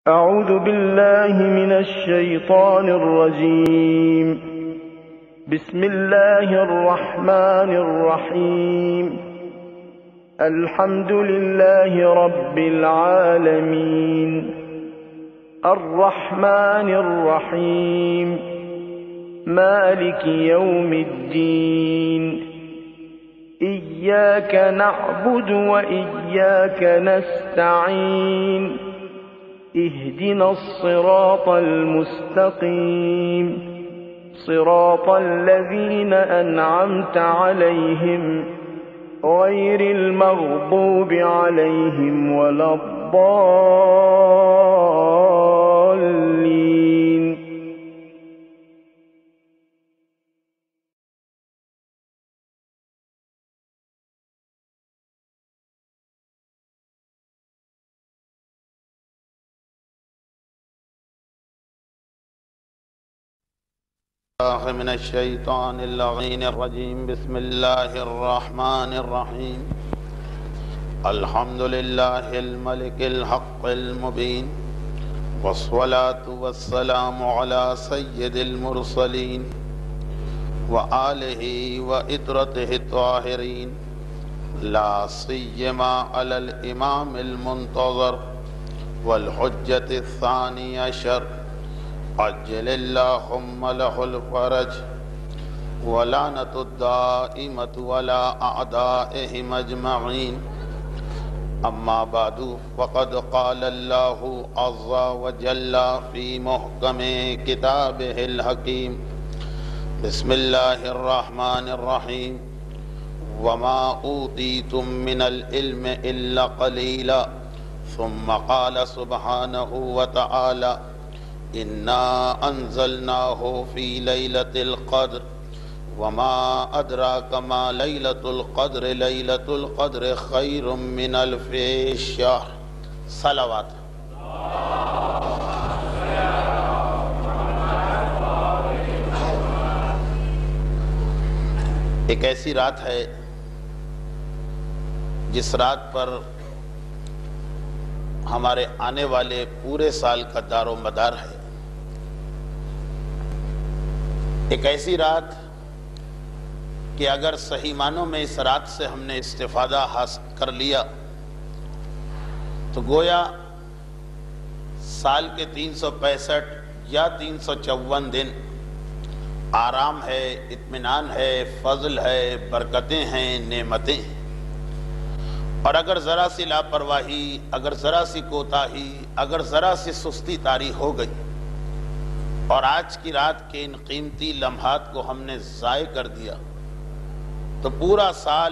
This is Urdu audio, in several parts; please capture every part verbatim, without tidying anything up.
أعوذ بالله من الشيطان الرجيم. بسم الله الرحمن الرحيم. الحمد لله رب العالمين الرحمن الرحيم مالك يوم الدين إياك نعبد وإياك نستعين اهدنا الصراط المستقيم صراط الذين أنعمت عليهم غير المغضوب عليهم ولا الضالين. من الشيطان اللعين الرجيم. بسم الله الرحمن الرحيم. الحمد لله الملك الحق المبين، والصلاة والسلام على سيد المرسلين وآله وإطرته الطاهرين، لا سيما على الإمام المنتظر والحجة الثاني عشر، عجل اللهم له الفرج ولعنة الدائمة ولا أعدائهم أجمعين. أما بعد، فقد قال الله عز وجل في محكم كتابه الحكيم: بسم الله الرحمن الرحيم. وما أوتيتم من العلم إلا قليلا. ثم قال سبحانه وتعالى: إنا أنزلناه في ليلة القدر وما أدراك ما ليلة القدر ليلة القدر خير من ألف شهر. صلوات. ایک ایسی رات ہے جس رات پر ہمارے آنے والے پورے سال کا دار و مدار ہے. ایک ایسی رات کہ اگر صحیح معنوں میں اس رات سے ہم نے استفادہ حاصل کر لیا تو گویا سال کے تین سو پینسٹھ یا تین سو چون دن آرام ہے، اطمینان ہے، فضل ہے، برکتیں ہیں، نعمتیں ہیں. اور اگر ذرا سی لاپرواہی، اگر ذرا سی کوتاہی، اگر ذرا سی سستی طاری ہو گئی اور آج کی رات کے ان قیمتی لمحات کو ہم نے ضائع کر دیا تو پورا سال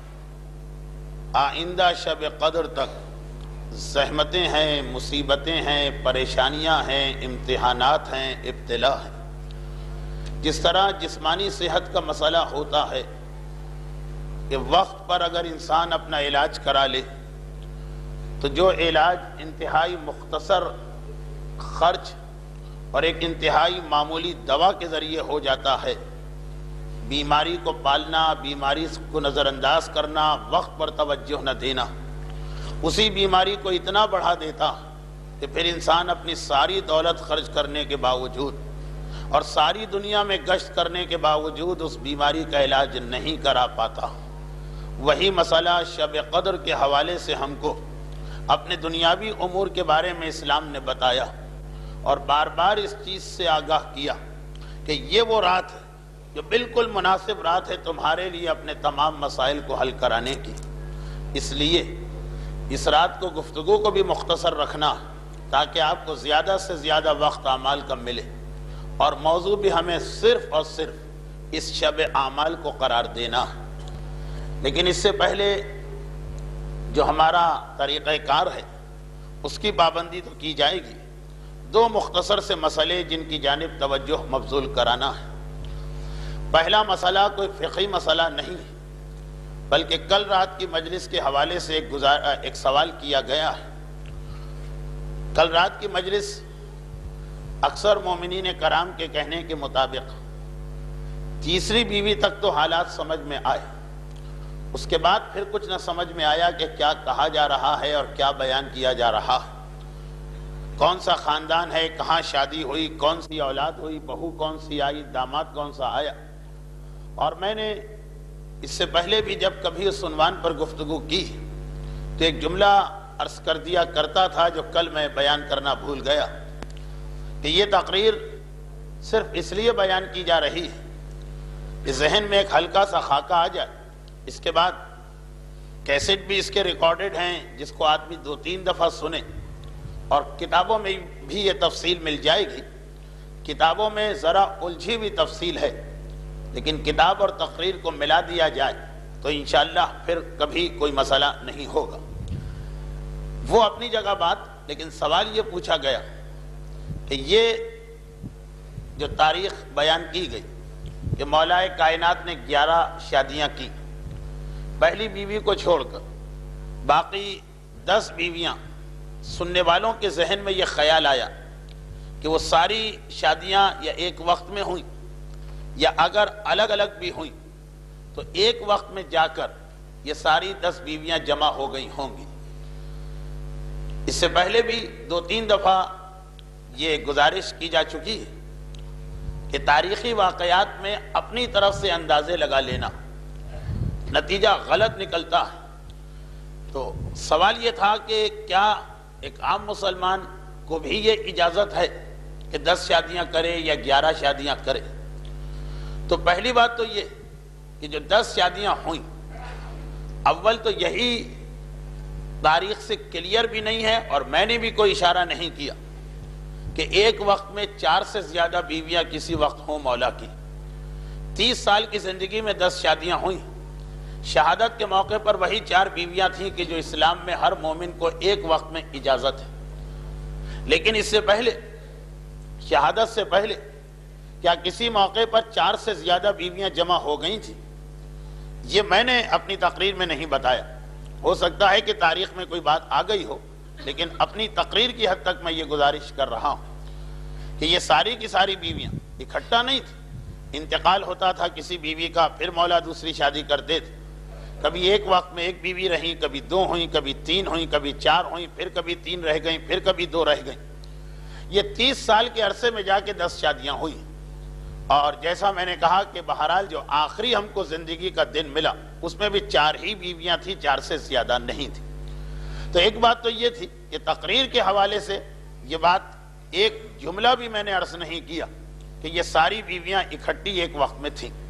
آئندہ شب قدر تک زحمتیں ہیں، مصیبتیں ہیں، پریشانیاں ہیں، امتحانات ہیں، ابتلا ہیں. جس طرح جسمانی صحت کا مسئلہ ہوتا ہے کہ وقت پر اگر انسان اپنا علاج کرا لے تو جو علاج انتہائی مختصر خرچ اور ایک انتہائی معمولی دوا کے ذریعے ہو جاتا ہے، بیماری کو پالنا، بیماری کو نظر انداز کرنا، وقت پر توجہ نہ دینا اسی بیماری کو اتنا بڑھا دیتا کہ پھر انسان اپنی ساری دولت خرچ کرنے کے باوجود اور ساری دنیا میں گشت کرنے کے باوجود اس بیماری کا علاج نہیں کرا پاتا. وہی مسئلہ شب قدر کے حوالے سے ہم کو اپنے دنیاوی امور کے بارے میں اسلام نے بتایا اور بار بار اس چیز سے آگاہ کیا کہ یہ وہ رات ہے جو بالکل مناسب رات ہے تمہارے لیے اپنے تمام مسائل کو حل کرانے کی. اس لیے اس رات کو گفتگو کو بھی مختصر رکھنا تاکہ آپ کو زیادہ سے زیادہ وقت اعمال کا ملے، اور موضوع بھی ہمیں صرف اور صرف اس شب اعمال کو قرار دینا. لیکن اس سے پہلے جو ہمارا طریقہ کار ہے اس کی پابندی تو کی جائے گی. دو مختصر سے مسئلے جن کی جانب توجہ مبذول کرانا ہے. پہلا مسئلہ کوئی فقہی مسئلہ نہیں ہے بلکہ کل رات کی مجلس کے حوالے سے ایک, گزار ایک سوال کیا گیا ہے. کل رات کی مجلس اکثر مومنین کرام کے کہنے کے مطابق تیسری بیوی تک تو حالات سمجھ میں آئے، اس کے بعد پھر کچھ نہ سمجھ میں آیا کہ کیا کہا جا رہا ہے اور کیا بیان کیا جا رہا ہے. کون سا خاندان ہے، کہاں شادی ہوئی، کون سی اولاد ہوئی، بہو کون سی آئی، داماد کون سا آیا. اور میں نے اس سے پہلے بھی جب کبھی اس عنوان پر گفتگو کی تو ایک جملہ عرض کر دیا کرتا تھا جو کل میں بیان کرنا بھول گیا، کہ یہ تقریر صرف اس لیے بیان کی جا رہی ہے کہ ذہن میں ایک ہلکا سا خاکہ آ جائے. اس کے بعد کیسٹ بھی اس کے ریکارڈڈ ہیں جس کو آدمی دو تین دفعہ سنے، اور کتابوں میں بھی یہ تفصیل مل جائے گی. کتابوں میں ذرا الجھی ہوئی تفصیل ہے، لیکن کتاب اور تقریر کو ملا دیا جائے تو انشاءاللہ پھر کبھی کوئی مسئلہ نہیں ہوگا. وہ اپنی جگہ بات، لیکن سوال یہ پوچھا گیا کہ یہ جو تاریخ بیان کی گئی کہ مولا کائنات نے گیارہ شادیاں کی، پہلی بیوی کو چھوڑ کر باقی دس بیویاں، سننے والوں کے ذہن میں یہ خیال آیا کہ وہ ساری شادیاں یا ایک وقت میں ہوئیں یا اگر الگ الگ بھی ہوئیں تو ایک وقت میں جا کر یہ ساری دس بیویاں جمع ہو گئی ہوں گی. اس سے پہلے بھی دو تین دفعہ یہ گزارش کی جا چکی ہے کہ تاریخی واقعات میں اپنی طرف سے اندازے لگا لینا نتیجہ غلط نکلتا ہے. تو سوال یہ تھا کہ کیا ایک عام مسلمان کو بھی یہ اجازت ہے کہ دس شادیاں کرے یا گیارہ شادیاں کرے؟ تو پہلی بات تو یہ کہ جو دس شادیاں ہوئیں، اول تو یہی تاریخ سے کلیئر بھی نہیں ہے، اور میں نے بھی کوئی اشارہ نہیں کیا کہ ایک وقت میں چار سے زیادہ بیویاں کسی وقت ہوں مولا کی. تیس سال کی زندگی میں دس شادیاں ہوئیں. شہادت کے موقع پر وہی چار بیویاں تھیں کہ جو اسلام میں ہر مومن کو ایک وقت میں اجازت ہے. لیکن اس سے پہلے، شہادت سے پہلے، کیا کسی موقع پر چار سے زیادہ بیویاں جمع ہو گئی تھیں؟ یہ میں نے اپنی تقریر میں نہیں بتایا. ہو سکتا ہے کہ تاریخ میں کوئی بات آ گئی ہو، لیکن اپنی تقریر کی حد تک میں یہ گزارش کر رہا ہوں کہ یہ ساری کی ساری بیویاں اکٹھا نہیں تھی. انتقال ہوتا تھا کسی بیوی کا، پھر مولا دوسری شادی کرتے تھے. کبھی ایک وقت میں ایک بیوی رہیں، کبھی دو ہوئیں، کبھی تین ہوئیں، کبھی چار ہوئیں، پھر کبھی تین رہ گئیں، پھر کبھی دو رہ گئیں. یہ تیس سال کے عرصے میں جا کے دس شادیاں ہوئیں. اور جیسا میں نے کہا کہ بہرحال جو آخری ہم کو زندگی کا دن ملا اس میں بھی چار ہی بیویاں تھیں، چار سے زیادہ نہیں تھی. تو ایک بات تو یہ تھی کہ تقریر کے حوالے سے یہ بات ایک جملہ بھی میں نے عرض نہیں کیا کہ یہ ساری بیویاں اکٹھی ایک وقت میں تھیں.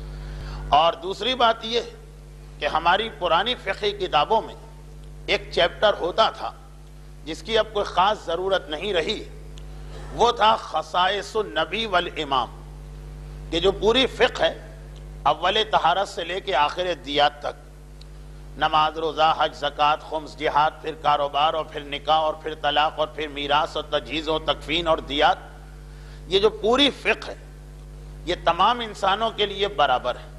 اور دوسری بات یہ کہ ہماری پرانی فقہی کتابوں میں ایک چیپٹر ہوتا تھا جس کی اب کوئی خاص ضرورت نہیں رہی، وہ تھا خصائص النبی والامام، کہ جو پوری فقہ ہے اول طہارت سے لے کے آخر دیات تک، نماز، روزہ، حج، زکوٰۃ، خمس، جہاد، پھر کاروبار، اور پھر نکاح، اور پھر طلاق، اور پھر میراث اور تجہیز و تکفین اور دیات، یہ جو پوری فقہ ہے یہ تمام انسانوں کے لیے برابر ہے.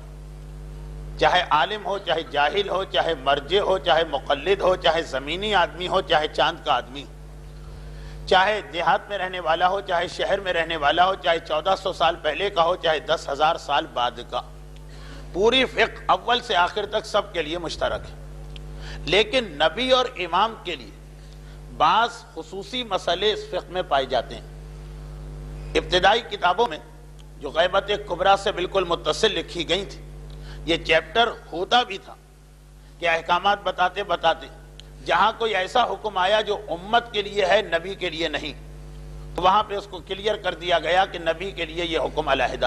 چاہے عالم ہو، چاہے جاہل ہو، چاہے مرجع ہو، چاہے مقلد ہو، چاہے زمینی آدمی ہو، چاہے چاند کا آدمی ہو، چاہے دیہات میں رہنے والا ہو، چاہے شہر میں رہنے والا ہو، چاہے چودہ سو سال پہلے کا ہو، چاہے دس ہزار سال بعد کا، پوری فقہ اول سے آخر تک سب کے لیے مشترک ہے. لیکن نبی اور امام کے لیے بعض خصوصی مسئلے اس فقہ میں پائے جاتے ہیں. ابتدائی کتابوں میں جو غیبت کبریٰ سے بالکل متصل لکھی گئی تھی، یہ چیپٹر ہوتا بھی تھا کہ احکامات بتاتے بتاتے جہاں کوئی ایسا حکم آیا جو امت کے لیے ہے، نبی کے لیے نہیں، تو وہاں پہ اس کو کلیئر کر دیا گیا کہ نبی کے لیے یہ حکم علیحدہ.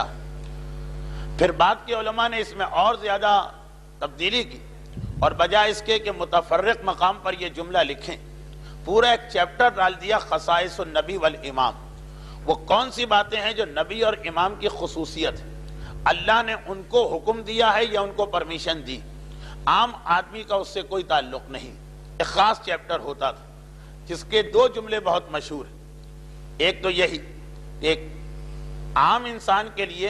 پھر بعد کے علماء نے اس میں اور زیادہ تبدیلی کی، اور بجائے اس کے کہ متفرق مقام پر یہ جملہ لکھیں، پورا ایک چیپٹر ڈال دیا خصائص النبی والامام. وہ کون سی باتیں ہیں جو نبی اور امام کی خصوصیت ہے، اللہ نے ان کو حکم دیا ہے یا ان کو پرمیشن دی، عام آدمی کا اس سے کوئی تعلق نہیں. ایک خاص چیپٹر ہوتا تھا جس کے دو جملے بہت مشہور ہیں. ایک تو یہی کہ ایک عام انسان کے لیے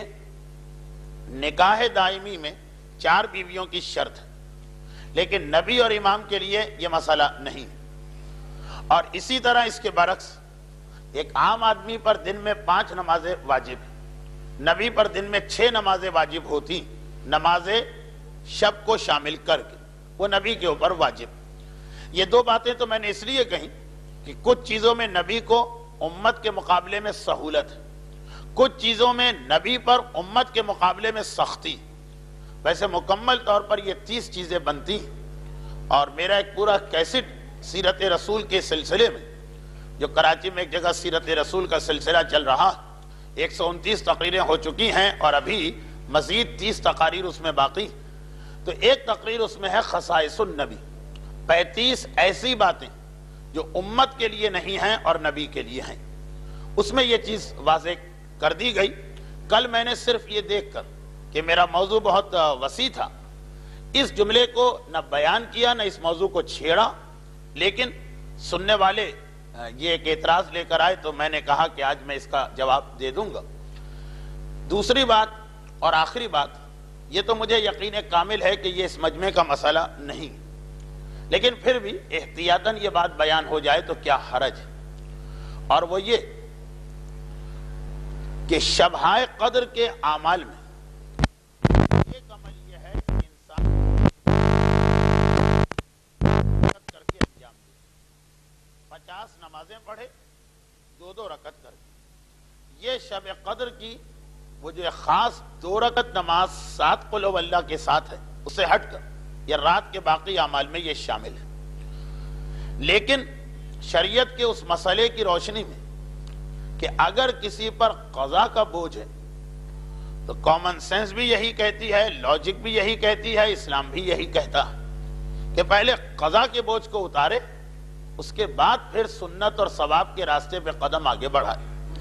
نکاح دائمی میں چار بیویوں کی شرط ہے، لیکن نبی اور امام کے لیے یہ مسئلہ نہیں. اور اسی طرح اس کے برعکس ایک عام آدمی پر دن میں پانچ نمازیں واجب ہیں، نبی پر دن میں چھ نمازیں واجب ہوتی، نمازیں شب کو شامل کر کے وہ نبی کے اوپر واجب. یہ دو باتیں تو میں نے اس لیے کہیں کہ کچھ چیزوں میں نبی کو امت کے مقابلے میں سہولت ہے، کچھ چیزوں میں نبی پر امت کے مقابلے میں سختی. ویسے مکمل طور پر یہ تیس چیزیں بنتی، اور میرا ایک پورا کیسٹ سیرت رسول کے سلسلے میں، جو کراچی میں ایک جگہ سیرت رسول کا سلسلہ چل رہا، ایک سو انتیس تقریریں ہو چکی ہیں اور ابھی مزید تیس تقاریر اس میں باقی. تو ایک تقریر اس میں ہے خصائص النبی، پینتیس ایسی باتیں جو امت کے لیے نہیں ہیں اور نبی کے لیے ہیں. اس میں یہ چیز واضح کر دی گئی. کل میں نے صرف یہ دیکھ کر کہ میرا موضوع بہت وسیع تھا، اس جملے کو نہ بیان کیا نہ اس موضوع کو چھیڑا، لیکن سننے والے یہ ایک اعتراض لے کر آئے تو میں نے کہا کہ آج میں اس کا جواب دے دوں گا. دوسری بات اور آخری بات، یہ تو مجھے یقین کامل ہے کہ یہ اس مجمع کا مسئلہ نہیں، لیکن پھر بھی احتیاطاً یہ بات بیان ہو جائے تو کیا حرج ہے، اور وہ یہ کہ شبہائے قدر کے اعمال میں ایک عمل یہ ہے کہ انسان کر کے انجام دے، پچاس نمازیں پڑھے دو دو رکعت کر کے. یہ شب قدر کی وہ جو خاص دو رکعت نماز سات قل ہو اللہ کے ساتھ ہے، اسے ہٹ کر یہ رات کے باقی اعمال میں یہ شامل ہے. لیکن شریعت کے اس مسئلے کی روشنی میں کہ اگر کسی پر قضا کا بوجھ ہے تو کامن سینس بھی یہی کہتی ہے، لاجک بھی یہی کہتی ہے، اسلام بھی یہی کہتا ہے کہ پہلے قضا کے بوجھ کو اتارے، اس کے بعد پھر سنت اور ثواب کے راستے پہ قدم آگے بڑھائے.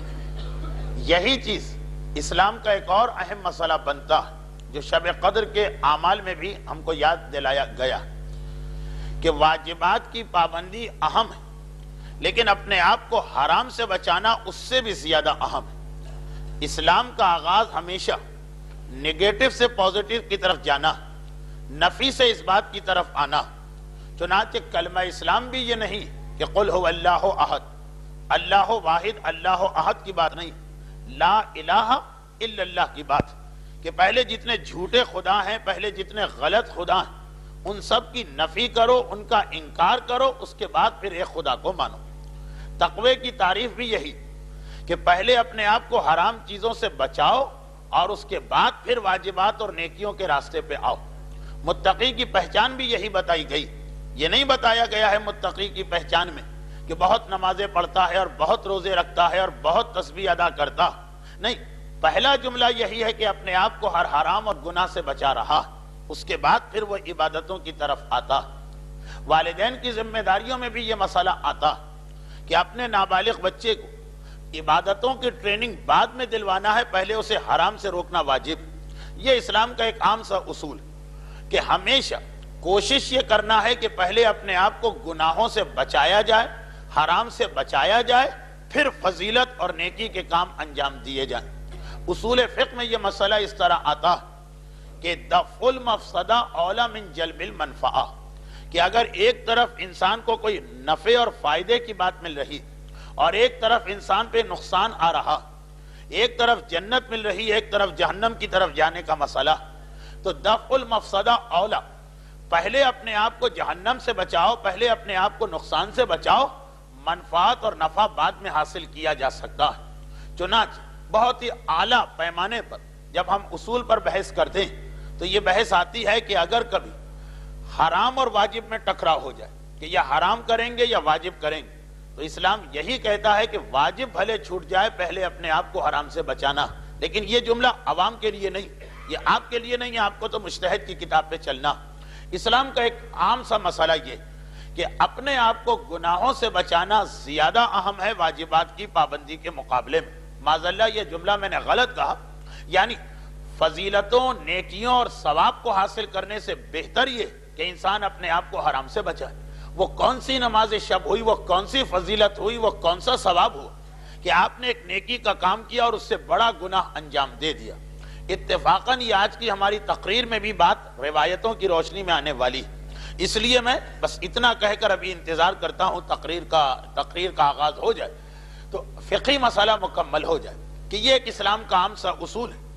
یہی چیز اسلام کا ایک اور اہم مسئلہ بنتا ہے جو شب قدر کے اعمال میں بھی ہم کو یاد دلایا گیا کہ واجبات کی پابندی اہم ہے، لیکن اپنے آپ کو حرام سے بچانا اس سے بھی زیادہ اہم ہے. اسلام کا آغاز ہمیشہ نگیٹو سے پازیٹو کی طرف جانا، نفی سے اس بات کی طرف آنا. چنانچہ کلمہ اسلام بھی یہ نہیں کہ قل ہو اللہ احد، اللہ واحد اللہ احد کی بات نہیں، لا الہ الا اللہ کی بات، کہ پہلے جتنے جھوٹے خدا ہیں، پہلے جتنے غلط خدا ہیں، ان سب کی نفی کرو، ان کا انکار کرو، اس کے بعد پھر ایک خدا کو مانو. تقوی کی تعریف بھی یہی کہ پہلے اپنے آپ کو حرام چیزوں سے بچاؤ اور اس کے بعد پھر واجبات اور نیکیوں کے راستے پہ آؤ. متقی کی پہچان بھی یہی بتائی گئی. یہ نہیں بتایا گیا ہے متقی کی پہچان میں کہ بہت نمازیں پڑھتا ہے اور بہت روزے رکھتا ہے اور بہت تسبیح ادا کرتا، نہیں. پہلا جملہ یہی ہے کہ اپنے آپ کو ہر حرام اور گناہ سے بچا رہا، اس کے بعد پھر وہ عبادتوں کی طرف آتا. والدین کی ذمہ داریوں میں بھی یہ مسئلہ آتا کہ اپنے نابالغ بچے کو عبادتوں کی ٹریننگ بعد میں دلوانا ہے، پہلے اسے حرام سے روکنا واجب. یہ اسلام کا ایک عام سا اصول کہ ہمیشہ کوشش یہ کرنا ہے کہ پہلے اپنے آپ کو گناہوں سے بچایا جائے، حرام سے بچایا جائے، پھر فضیلت اور نیکی کے کام انجام دیے جائیں. اصول فقہ میں یہ مسئلہ اس طرح آتا کہ دفع المفسدہ اولی من جلب المنفعہ، کہ اگر ایک طرف انسان کو کوئی نفع اور فائدے کی بات مل رہی اور ایک طرف انسان پہ نقصان آ رہا، ایک طرف جنت مل رہی ایک طرف جہنم کی طرف جانے کا مسئلہ، تو دفع المفسدہ اولی، پہلے اپنے آپ کو جہنم سے بچاؤ، پہلے اپنے آپ کو نقصان سے بچاؤ، منفعت اور نفع بعد میں حاصل کیا جا سکتا ہے. چنانچہ بہت ہی اعلیٰ پیمانے پر جب ہم اصول پر بحث کرتے ہیں تو یہ بحث آتی ہے کہ اگر کبھی حرام اور واجب میں ٹکراؤ ہو جائے کہ یہ حرام کریں گے یا واجب کریں گے، تو اسلام یہی کہتا ہے کہ واجب بھلے چھوٹ جائے، پہلے اپنے آپ کو حرام سے بچانا. لیکن یہ جملہ عوام کے لیے نہیں، یہ آپ کے لیے نہیں ہے، آپ کو تو مجتہد کی کتاب پہ چلنا. اسلام کا ایک عام سا مسئلہ یہ کہ اپنے آپ کو گناہوں سے بچانا زیادہ اہم ہے واجبات کی پابندی کے مقابلے میں. معاذاللہ یہ جملہ میں نے غلط کہا، یعنی فضیلتوں، نیکیوں اور ثواب کو حاصل کرنے سے بہتر یہ کہ انسان اپنے آپ کو حرام سے بچائے. وہ کون سی نماز شب ہوئی، وہ کون سی فضیلت ہوئی، وہ کون سا ثواب ہوا کہ آپ نے ایک نیکی کا کام کیا اور اس سے بڑا گناہ انجام دے دیا. اتفاقاً یہ آج کی ہماری تقریر میں بھی بات روایتوں کی روشنی میں آنے والی، اس لیے میں بس اتنا کہہ کر ابھی انتظار کرتا ہوں تقریر کا تقریر کا آغاز ہو جائے تو فقہی مسئلہ مکمل ہو جائے کہ یہ ایک اسلام کا عام سا اصول ہے.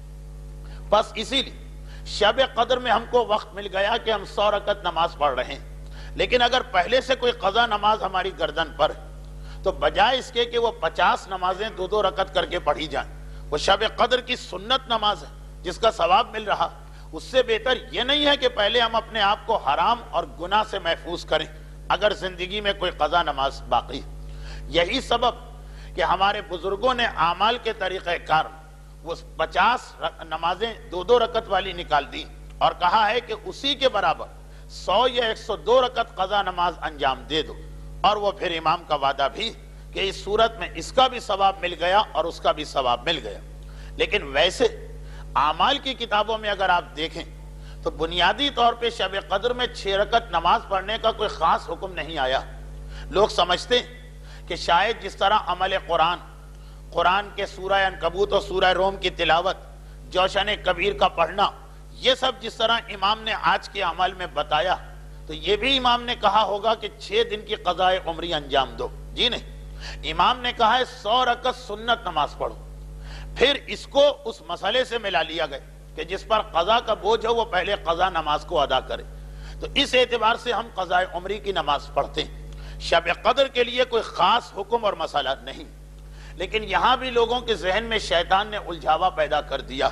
بس اسی لیے شب قدر میں ہم کو وقت مل گیا کہ ہم سو رکعت نماز پڑھ رہے ہیں، لیکن اگر پہلے سے کوئی قضا نماز ہماری گردن پر تو بجائے اس کے کہ وہ پچاس نمازیں دو دو رکعت کر کے پڑھی جائیں، وہ شب قدر کی سنت نماز ہے جس کا ثواب مل رہا، اس سے بہتر یہ نہیں ہے کہ پہلے ہم اپنے آپ کو حرام اور گناہ سے محفوظ کریں اگر زندگی میں کوئی قضا نماز باقی ہے۔ یہی سبب کہ ہمارے بزرگوں نے اعمال کے طریقہ کار وہ پچاس نمازیں دو دو رکعت والی نکال دی اور کہا ہے کہ اسی کے برابر سو یا ایک سو دو رکعت قضا نماز انجام دے دو، اور وہ پھر امام کا وعدہ بھی کہ اس صورت میں اس کا بھی ثواب مل گیا اور اس کا بھی ثواب مل گیا۔ لیکن ویسے اعمال کی کتابوں میں اگر آپ دیکھیں تو بنیادی طور پہ شب قدر میں چھ رکعت نماز پڑھنے کا کوئی خاص حکم نہیں آیا۔ لوگ سمجھتے ہیں کہ شاید جس طرح عمل قرآن قرآن کے سورہ عنکبوت اور سورہ روم کی تلاوت، جوشن کبیر کا پڑھنا، یہ سب جس طرح امام نے آج کے عمل میں بتایا تو یہ بھی امام نے کہا ہوگا کہ چھ دن کی قضاء عمری انجام دو۔ جی نہیں، امام نے کہا ہے سو رکعت سنت نماز پڑھو، پھر اس کو اس مسئلے سے ملا لیا گیا کہ جس پر قضا کا بوجھ ہو وہ پہلے قضا نماز کو ادا کرے۔ تو اس اعتبار سے ہم قضاء عمری کی نماز پڑھتے ہیں۔ شب قدر کے لیے کوئی خاص حکم اور مسئلہ نہیں، لیکن یہاں بھی لوگوں کے ذہن میں شیطان نے الجھاوا پیدا کر دیا۔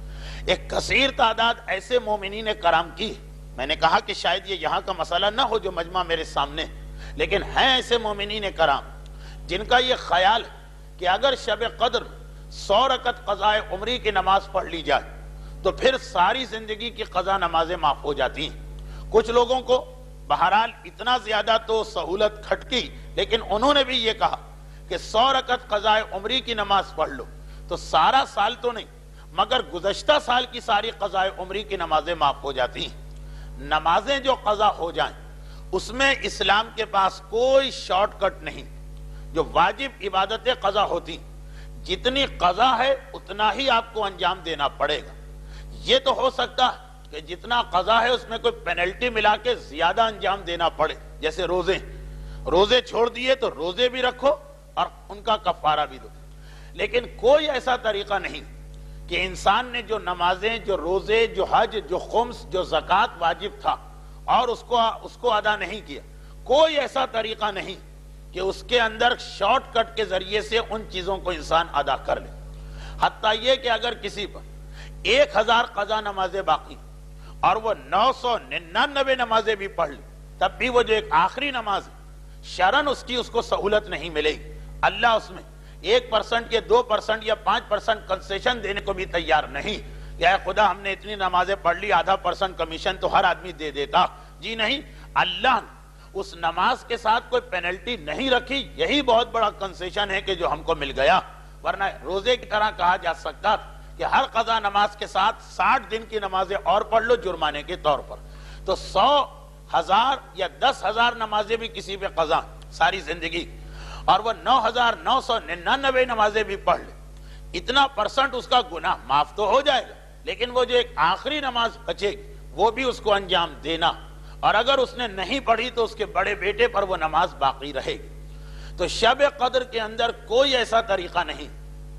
ایک کثیر تعداد ایسے مومنین کرام کی، میں نے کہا کہ شاید یہ یہاں کا مسئلہ نہ ہو جو مجمع میرے سامنے، لیکن ہیں ایسے مومنین کرام جن کا یہ خیال کہ اگر شب قدر سو رکعت قضاء عمری کی نماز پڑھ لی جائے تو پھر ساری زندگی کی قضا نمازیں معاف ہو جاتی ہیں۔ کچھ لوگوں کو بہرحال اتنا زیادہ تو سہولت کھٹکی، لیکن انہوں نے بھی یہ کہا کہ سو رکعت قضاء عمری کی نماز پڑھ لو تو سارا سال تو نہیں مگر گزشتہ سال کی ساری قضاء عمری کی نمازیں معاف ہو جاتی ہیں۔ نمازیں جو قضا ہو جائیں اس میں اسلام کے پاس کوئی شارٹ کٹ نہیں۔ جو واجب عبادتیں قضا ہوتی، جتنی قضا ہے اتنا ہی آپ کو انجام دینا پڑے گا۔ یہ تو ہو سکتا ہے کہ جتنا قضا ہے اس میں کوئی پینلٹی ملا کے زیادہ انجام دینا پڑے، جیسے روزے روزے چھوڑ دیے تو روزے بھی رکھو اور ان کا کفارہ بھی دو، لیکن کوئی ایسا طریقہ نہیں کہ انسان نے جو نمازیں، جو روزے، جو حج، جو خمس، جو زکوٰۃ واجب تھا اور اس کو اس کو ادا نہیں کیا۔ کوئی ایسا طریقہ نہیں کہ اس کے اندر شارٹ کٹ کے ذریعے سے ان چیزوں کو انسان ادا کر لے۔ حتیٰ یہ کہ اگر کسی پر ایک ہزار قضا نمازیں باقی اور وہ نو سو ننانوے نمازیں بھی پڑھ لے، تب بھی وہ جو ایک آخری نماز ہے شرن اس کی اس کو سہولت نہیں ملے گی۔ اللہ اس میں ایک پرسنٹ یا دو پرسنٹ یا پانچ پرسنٹ کنسیشن دینے کو بھی تیار نہیں۔ یا خدا ہم نے اتنی نمازیں پڑھ لی، آدھا پرسنٹ کمیشن تو ہر آدمی دے دیتا۔ جی نہیں، اللہ نے اس نماز کے ساتھ کوئی پینلٹی نہیں رکھی، یہی بہت بڑا کنسیشن ہے کہ جو ہم کو مل گیا۔ ورنہ روزے کی طرح کہا جا سکتا کہ ہر قضا نماز کے ساتھ ساٹھ دن کی نمازیں اور پڑھ لو جرمانے کے طور پر، تو سو ہزار یا دس ہزار نمازیں بھی کسی پہ قضا ساری زندگی، اور وہ نو ہزار نو سو ننانوے نمازیں بھی پڑھ لے، اتنا پرسنٹ اس کا گناہ معاف تو ہو جائے گا، لیکن وہ جو ایک آخری نماز بچے گی وہ بھی اس کو انجام دینا، اور اگر اس نے نہیں پڑھی تو اس کے بڑے بیٹے پر وہ نماز باقی رہے گی۔ تو شب قدر کے اندر کوئی ایسا طریقہ نہیں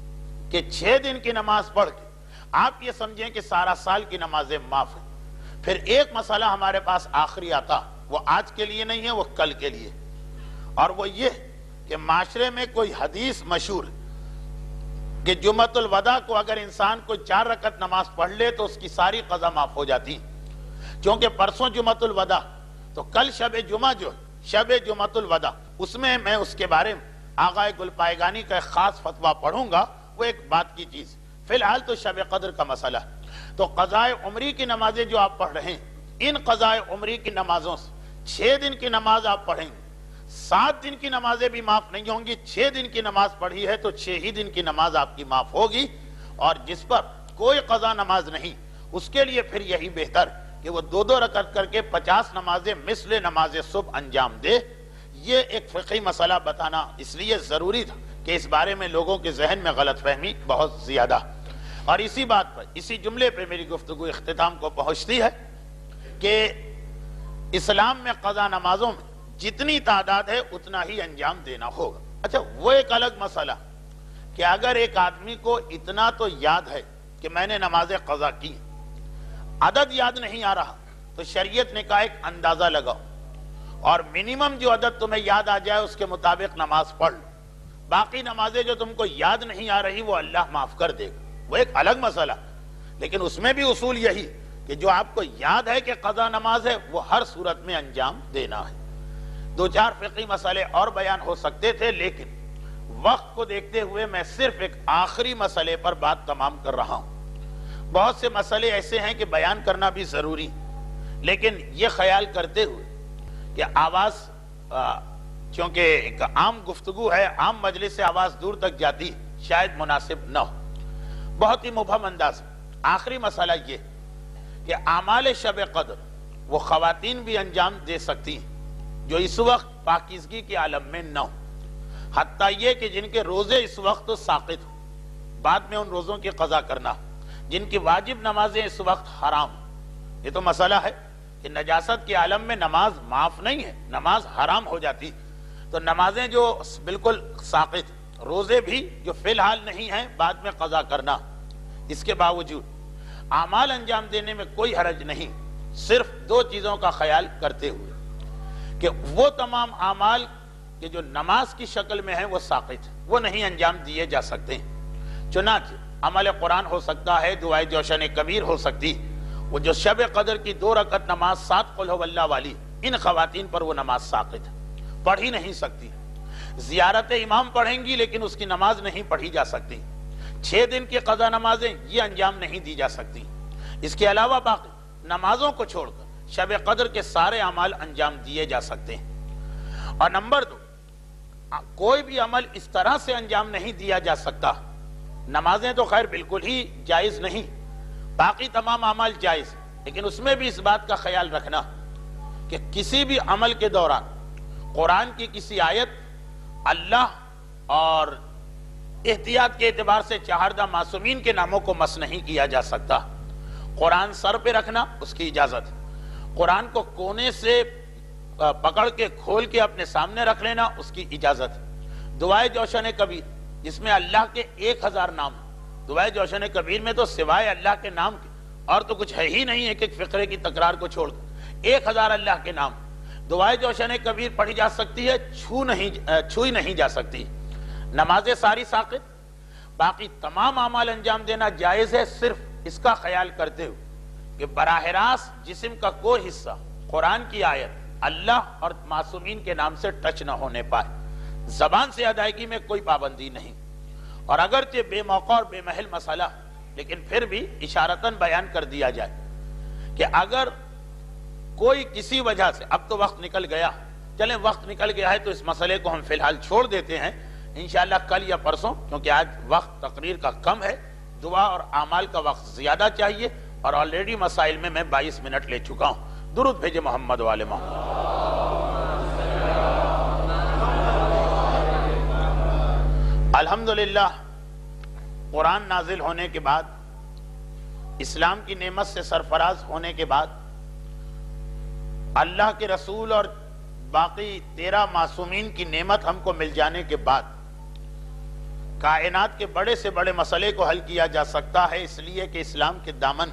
کہ چھ دن کی نماز پڑھ کے آپ یہ سمجھیں کہ سارا سال کی نمازیں معاف ہیں۔ پھر ایک مسئلہ ہمارے پاس آخری آتا، وہ آج کے لیے نہیں ہے، وہ کل کے لیے، اور وہ یہ کہ معاشرے میں کوئی حدیث مشہور ہے کہ جمعۃ الوداع کو اگر انسان کوئی چار رکعت نماز پڑھ لے تو اس کی ساری قضا معاف ہو جاتی۔ چونکہ پرسوں جمعۃ الوداع تو کل شب جمعہ جو شب جمعۃ الوداع، اس میں میں اس کے بارے میں آغائے گل پائگانی کا ایک خاص فتویٰ پڑھوں گا، وہ ایک بات کی چیز۔ فی الحال تو شب قدر کا مسئلہ ہے۔ تو قضاء عمری کی نمازیں جو آپ پڑھ رہے ہیں، ان قضاء عمری کی نمازوں سے چھ دن کی نماز آپ پڑھیں گے، سات دن کی نمازیں بھی معاف نہیں ہوں گی۔ چھ دن کی نماز پڑھی ہے تو چھ ہی دن کی نماز آپ کی معاف ہوگی، اور جس پر کوئی قضا نماز نہیں اس کے لیے پھر یہی بہتر کہ وہ دو دو رکعت کر کے پچاس نمازیں مثل نماز صبح انجام دے۔ یہ ایک فقہی مسئلہ بتانا اس لیے ضروری تھا کہ اس بارے میں لوگوں کے ذہن میں غلط فہمی بہت زیادہ، اور اسی بات پر، اسی جملے پہ میری گفتگو اختتام کو پہنچتی ہے کہ اسلام میں قضا نمازوں میں جتنی تعداد ہے اتنا ہی انجام دینا ہوگا۔ اچھا، وہ ایک الگ مسئلہ کہ اگر ایک آدمی کو اتنا تو یاد ہے کہ میں نے نمازیں قضا کی، عدد یاد نہیں آ رہا، تو شریعت نے کہا ایک اندازہ لگاؤ، اور منیمم جو عدد تمہیں یاد آ جائے اس کے مطابق نماز پڑھ لو. باقی نمازیں جو تم کو یاد نہیں آ رہی وہ اللہ معاف کر دے گا، وہ ایک الگ مسئلہ. لیکن اس میں بھی اصول یہی کہ جو آپ کو یاد ہے کہ قضا نماز ہے وہ ہر صورت میں انجام دینا ہے. دو چار فقہی مسئلے اور بیان ہو سکتے تھے، لیکن وقت کو دیکھتے ہوئے میں صرف ایک آخری مسئلے پر بات تمام کر رہا ہوں. بہت سے مسئلے ایسے ہیں کہ بیان کرنا بھی ضروری، لیکن یہ خیال کرتے ہوئے کہ آواز چونکہ ایک عام گفتگو ہے، عام مجلس سے آواز دور تک جاتی شاید مناسب نہ ہو. بہت ہی مبہم انداز میں آخری مسئلہ یہ کہ اعمال شب قدر وہ خواتین بھی انجام دے سکتی ہیں جو اس وقت پاکیزگی کے عالم میں نہ ہو، حتیٰ یہ کہ جن کے روزے اس وقت ساقط ہو، بعد میں ان روزوں کی قضا کرنا، جن کی واجب نمازیں اس وقت حرام. یہ تو مسئلہ ہے کہ نجاست کے عالم میں نماز معاف نہیں ہے، نماز حرام ہو جاتی. تو نمازیں جو بالکل ساقط، روزے بھی جو فی الحال نہیں ہیں بعد میں قضا کرنا، اس کے باوجود اعمال انجام دینے میں کوئی حرج نہیں، صرف دو چیزوں کا خیال کرتے ہوئے کہ وہ تمام اعمال کہ جو نماز کی شکل میں ہیں وہ ساقط، وہ نہیں انجام دیے جا سکتے ہیں. چنانچہ عمل قرآن ہو سکتا ہے، دعائے جوشن کبیر ہو سکتی، وہ جو شب قدر کی دو رکعت نماز سات قل ہو اللہ والی، ان خواتین پر وہ نماز ساقط ہے، پڑھ ہی نہیں سکتی. زیارت امام پڑھیں گی لیکن اس کی نماز نہیں پڑھی جا سکتی. چھ دن کی قضا نمازیں یہ انجام نہیں دی جا سکتی. اس کے علاوہ باقی نمازوں کو چھوڑ کر شب قدر کے سارے اعمال انجام دیے جا سکتے ہیں. اور نمبر دو، کوئی بھی عمل اس طرح سے انجام نہیں دیا جا سکتا. نمازیں تو خیر بالکل ہی جائز نہیں، باقی تمام اعمال جائز، لیکن اس میں بھی اس بات کا خیال رکھنا کہ کسی بھی عمل کے دوران قرآن کی کسی آیت، اللہ اور احتیاط کے اعتبار سے چہاردہ معصومین کے ناموں کو مس نہیں کیا جا سکتا. قرآن سر پہ رکھنا اس کی اجازت، قرآن کو کونے سے پکڑ کے کھول کے اپنے سامنے رکھ لینا اس کی اجازت. دعائے جوشن کبیر جس میں اللہ کے ایک ہزار نام، دعائے جوشن کبیر میں تو سوائے اللہ کے نام کے اور تو کچھ ہے ہی نہیں، ایک ایک فقرے کی تکرار کو چھوڑ کر ایک ہزار اللہ کے نام. دعائے جوشن کبیر پڑھی جا سکتی ہے، چھو نہیں چھوئی نہیں جا سکتی. نمازیں ساری ساقط، باقی تمام اعمال انجام دینا جائز ہے، صرف اس کا خیال کرتے ہوئے کہ براہ راست جسم کا کوئی حصہ قرآن کی آیت، اللہ اور معصومین کے نام سے ٹچ نہ ہونے پائے. زبان سے ادائیگی میں کوئی پابندی نہیں، اور اگرچہ بے موقع اور بے محل مسئلہ، لیکن پھر بھی اشارتاً بیان کر دیا جائے کہ اگر کوئی کسی وجہ سے، اب تو وقت نکل گیا، چلیں وقت نکل گیا ہے تو اس مسئلے کو ہم فی الحال چھوڑ دیتے ہیں، انشاءاللہ کل یا پرسوں، کیونکہ آج وقت تقریر کا کم ہے، دعا اور اعمال کا وقت زیادہ چاہیے، اور آلریڈی مسائل میں میں بائیس منٹ لے چکا ہوں. درود بھیجے محمد والے محمد. الحمدللہ، قرآن نازل ہونے کے بعد، اسلام کی نعمت سے سرفراز ہونے کے بعد، اللہ کے رسول اور باقی تیرہ معصومین کی نعمت ہم کو مل جانے کے بعد، کائنات کے بڑے سے بڑے مسئلے کو حل کیا جا سکتا ہے، اس لیے کہ اسلام کے دامن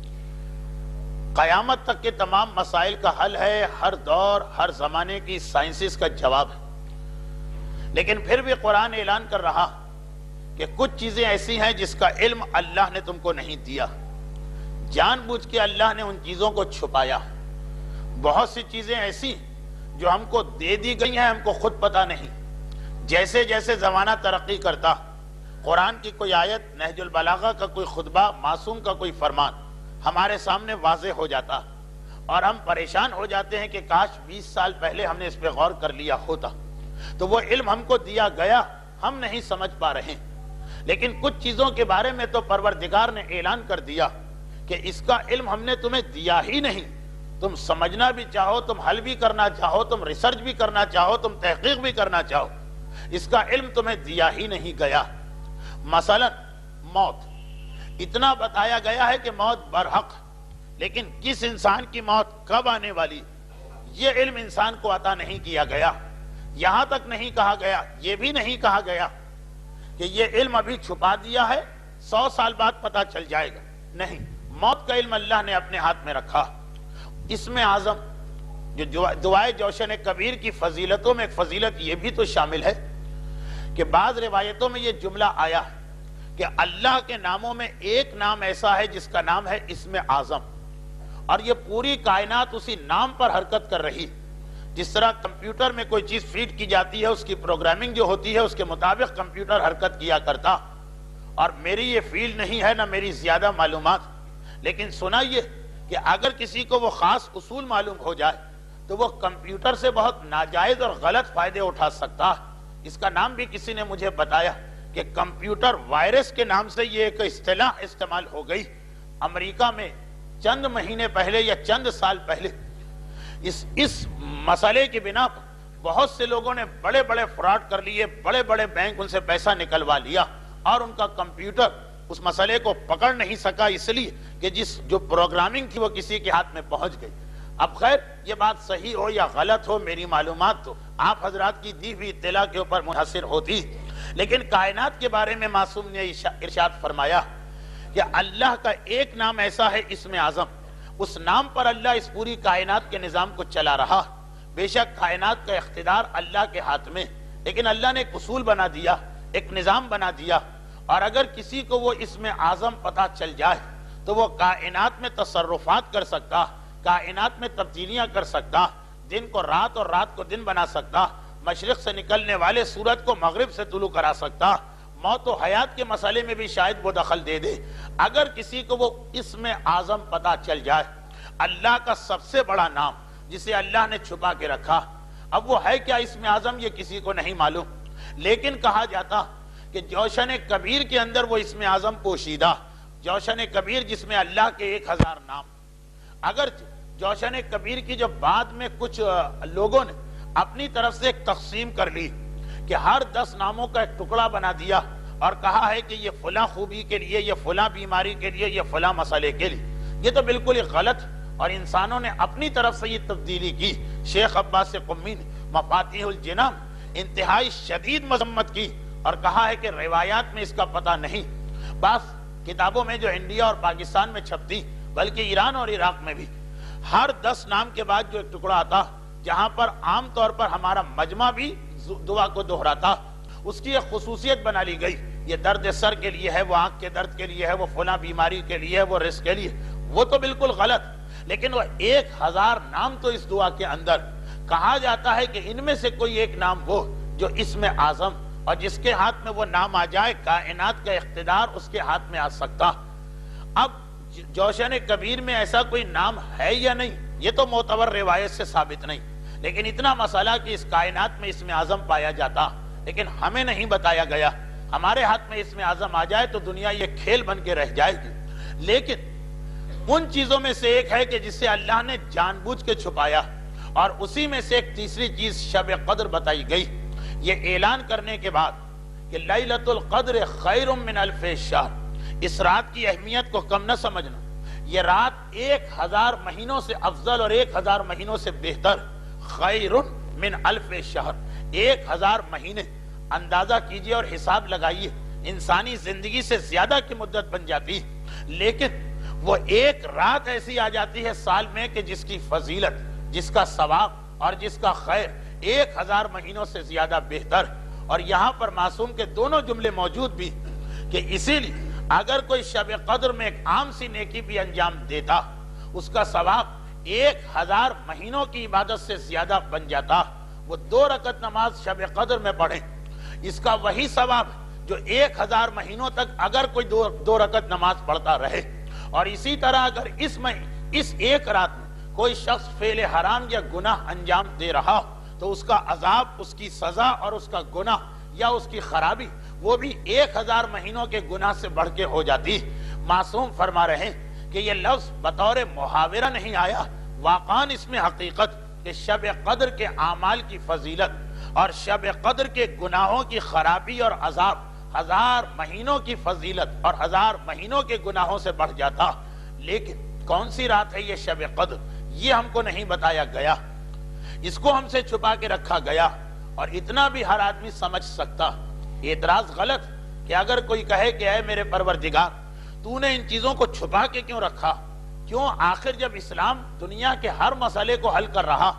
قیامت تک کے تمام مسائل کا حل ہے، ہر دور ہر زمانے کی سائنسز کا جواب ہے. لیکن پھر بھی قرآن اعلان کر رہا کہ کچھ چیزیں ایسی ہیں جس کا علم اللہ نے تم کو نہیں دیا، جان بوجھ کے اللہ نے ان چیزوں کو چھپایا. بہت سی چیزیں ایسی جو ہم کو دے دی گئی ہیں، ہم کو خود پتہ نہیں. جیسے جیسے زمانہ ترقی کرتا، قرآن کی کوئی آیت، نہج البلاغہ کا کوئی خطبہ، معصوم کا کوئی فرمان ہمارے سامنے واضح ہو جاتا، اور ہم پریشان ہو جاتے ہیں کہ کاش بیس سال پہلے ہم نے اس پہ غور کر لیا ہوتا. تو وہ علم ہم کو دیا گیا، ہم نہیں سمجھ پا رہے. لیکن کچھ چیزوں کے بارے میں تو پروردگار نے اعلان کر دیا کہ اس کا علم ہم نے تمہیں دیا ہی نہیں. تم سمجھنا بھی چاہو، تم حل بھی کرنا چاہو، تم ریسرچ بھی کرنا چاہو، تم تحقیق بھی کرنا چاہو، اس کا علم تمہیں دیا ہی نہیں گیا. مثلا موت، اتنا بتایا گیا ہے کہ موت برحق، لیکن کس انسان کی موت کب آنے والی یہ علم انسان کو عطا نہیں کیا گیا. یہاں تک نہیں کہا گیا، یہ بھی نہیں کہا گیا کہ یہ علم ابھی چھپا دیا ہے، سو سال بعد پتہ چل جائے گا. نہیں، موت کا علم اللہ نے اپنے ہاتھ میں رکھا. اسم اعظم جو دعائے جوشن کبیر کی فضیلتوں میں ایک فضیلت یہ بھی تو شامل ہے کہ بعض روایتوں میں یہ جملہ آیا کہ اللہ کے ناموں میں ایک نام ایسا ہے جس کا نام ہے اسم اعظم، اور یہ پوری کائنات اسی نام پر حرکت کر رہی. جس طرح کمپیوٹر میں کوئی چیز فیڈ کی جاتی ہے، اس کی پروگرامنگ جو ہوتی ہے اس کے مطابق کمپیوٹر حرکت کیا کرتا. اور میری یہ فیلڈ نہیں ہے، نہ میری زیادہ معلومات، لیکن سنا یہ کہ اگر کسی کو وہ خاص اصول معلوم ہو جائے تو وہ کمپیوٹر سے بہت ناجائز اور غلط فائدے اٹھا سکتا. اس کا نام بھی کسی نے مجھے بتایا کہ کمپیوٹر وائرس کے نام سے یہ ایک اصطلاح استعمال ہو گئی. امریکہ میں چند مہینے پہلے یا چند سال پہلے اس اس مسئلے کی بنا پر بہت سے لوگوں نے بڑے بڑے فراڈ کر لیے، بڑے بڑے بینک ان سے پیسہ نکلوا لیا، اور ان کا کمپیوٹر اس مسئلے کو پکڑ نہیں سکا، اس لیے کہ جس جو پروگرامنگ تھی وہ کسی کے ہاتھ میں پہنچ گئی. اب خیر یہ بات صحیح ہو یا غلط ہو، میری معلومات تو آپ حضرات کی دی ہوئی اطلاع کے اوپر منحصر ہوتی، لیکن کائنات کے بارے میں معصوم نے ارشاد فرمایا کہ اللہ کا ایک نام ایسا ہے اسم اعظم، اس نام پر اللہ اس پوری کائنات کے نظام کو چلا رہا. بے شک کائنات کا اقتدار اللہ کے ہاتھ میں، لیکن اللہ نے ایک اصول بنا دیا، ایک نظام بنا دیا، اور اگر کسی کو وہ اسم اعظم پتہ چل جائے تو وہ کائنات میں تصرفات کر سکتا، کائنات میں تبدیلیاں کر سکتا، دن کو رات اور رات کو دن بنا سکتا، مشرق سے نکلنے والے سورج کو مغرب سے طلوع کرا سکتا، موت و حیات کے مسئلے میں بھی شاید وہ دخل دے دے. اگر کسی کو وہ اسم اعظم پتہ چل جائے، اللہ کا سب سے بڑا نام جسے اللہ نے چھپا کے رکھا. اب وہ ہے کیا اسم اعظم یہ کسی کو نہیں معلوم، لیکن کہا جاتا کہ جوشن کبیر کے اندر وہ اسم اعظم پوشیدہ، جوشن کبیر جس میں اللہ کے ایک ہزار نام. اگر جوشن کبیر کی جو بعد میں کچھ لوگوں نے اپنی طرف سے ایک تقسیم کر لی کہ ہر دس ناموں کا ایک ٹکڑا بنا دیا اور کہا ہے کہ یہ فلاں خوبی کے لیے، یہ فلاں بیماری کے لیے، یہ فلاں مسئلے کے لیے، یہ تو بالکل ہی غلط، اور انسانوں نے اپنی طرف سے یہ تبدیلی کی. شیخ عباس قمی نے مفاتیح الجنان انتہائی شدید مذمت کی اور کہا ہے کہ روایات میں اس کا پتہ نہیں. بعض کتابوں میں جو انڈیا اور پاکستان میں چھپتی، بلکہ ایران اور عراق میں بھی، ہر دس نام کے بعد جو ایک ٹکڑا آتا جہاں پر عام طور پر ہمارا مجمع بھی دعا کو دہراتا، اس کی ایک خصوصیت بنا لی گئی، یہ درد سر کے لیے ہے، وہ آنکھ کے درد کے لیے ہے، وہ فلاں بیماری کے لیے ہے، وہ رزق کے لیے. وہ تو بالکل غلط، لیکن وہ ایک ہزار نام تو اس دعا کے اندر کہا جاتا ہے کہ ان میں سے کوئی ایک نام وہ جو اسم اعظم، اور جس کے ہاتھ میں وہ نام آ جائے کائنات کا اقتدار اس کے ہاتھ میں آ سکتا. اب جوشن کبیر میں ایسا کوئی نام ہے یا نہیں یہ تو معتبر روایت سے ثابت نہیں، لیکن اتنا مسئلہ کہ اس کائنات میں اسم اعظم پایا جاتا، لیکن ہمیں نہیں بتایا گیا. ہمارے ہاتھ میں اسم اعظم آ جائے تو دنیا یہ کھیل بن کے رہ جائے گی. لیکن ان چیزوں میں سے ایک ہے کہ جسے اللہ نے جان بوجھ کے چھپایا، اور اسی میں سے ایک تیسری چیز شب قدر بتائی گئی. یہ اعلان کرنے کے بعد کہ لیلۃ القدر خیر من الف شہر، اس رات کی اہمیت کو کم نہ سمجھنا، یہ رات ایک ہزار مہینوں سے افضل اور ایک ہزار مہینوں سے بہتر، خیر من الف شہر، ایک ہزار مہینے اندازہ کیجئے اور حساب لگائیے، انسانی زندگی سے زیادہ کی مدت بن جاتی. لیکن وہ ایک رات ایسی آ جاتی ہے سال میں کہ جس کی فضیلت، جس کا ثواب اور جس کا خیر ایک ہزار مہینوں سے زیادہ بہتر. اور یہاں پر معصوم کے دونوں جملے موجود بھی کہ اسی لیے اگر کوئی شب قدر میں ایک عام سی نیکی بھی انجام دیتا، اس کا ثواب ایک ہزار مہینوں کی عبادت سے زیادہ بن جاتا. وہ دو رکعت نماز شب قدر میں پڑھیں، اس کا وہی ثواب جو ایک ہزار مہینوں تک اگر کوئی دو, دو رکعت نماز پڑھتا رہے. اور اسی طرح اگر اس میں اس ایک رات میں کوئی شخص فعل حرام یا گناہ انجام دے رہا تو اس کا عذاب، اس کی سزا اور اس کا گناہ یا اس کی خرابی وہ بھی ایک ہزار مہینوں کے گناہ سے بڑھ کے ہو جاتی. معصوم فرما رہے ہیں کہ یہ لفظ بطور محاورہ نہیں آیا، واقعاً اس میں حقیقت کہ شب قدر کے اعمال کی فضیلت اور شب قدر کے گناہوں کی خرابی اور عذاب ہزار مہینوں کی فضیلت اور ہزار مہینوں کے گناہوں سے بڑھ جاتا. لیکن کون سی رات ہے یہ شب قدر، یہ ہم کو نہیں بتایا گیا، اس کو ہم سے چھپا کے رکھا گیا. اور اتنا بھی ہر آدمی سمجھ سکتا. اعتراض غلط کہ اگر کوئی کہے کہ اے میرے پروردگار تو نے ان چیزوں کو چھپا کے کیوں رکھا؟ کیوں؟ آخر جب اسلام دنیا کے ہر مسئلے کو حل کر رہا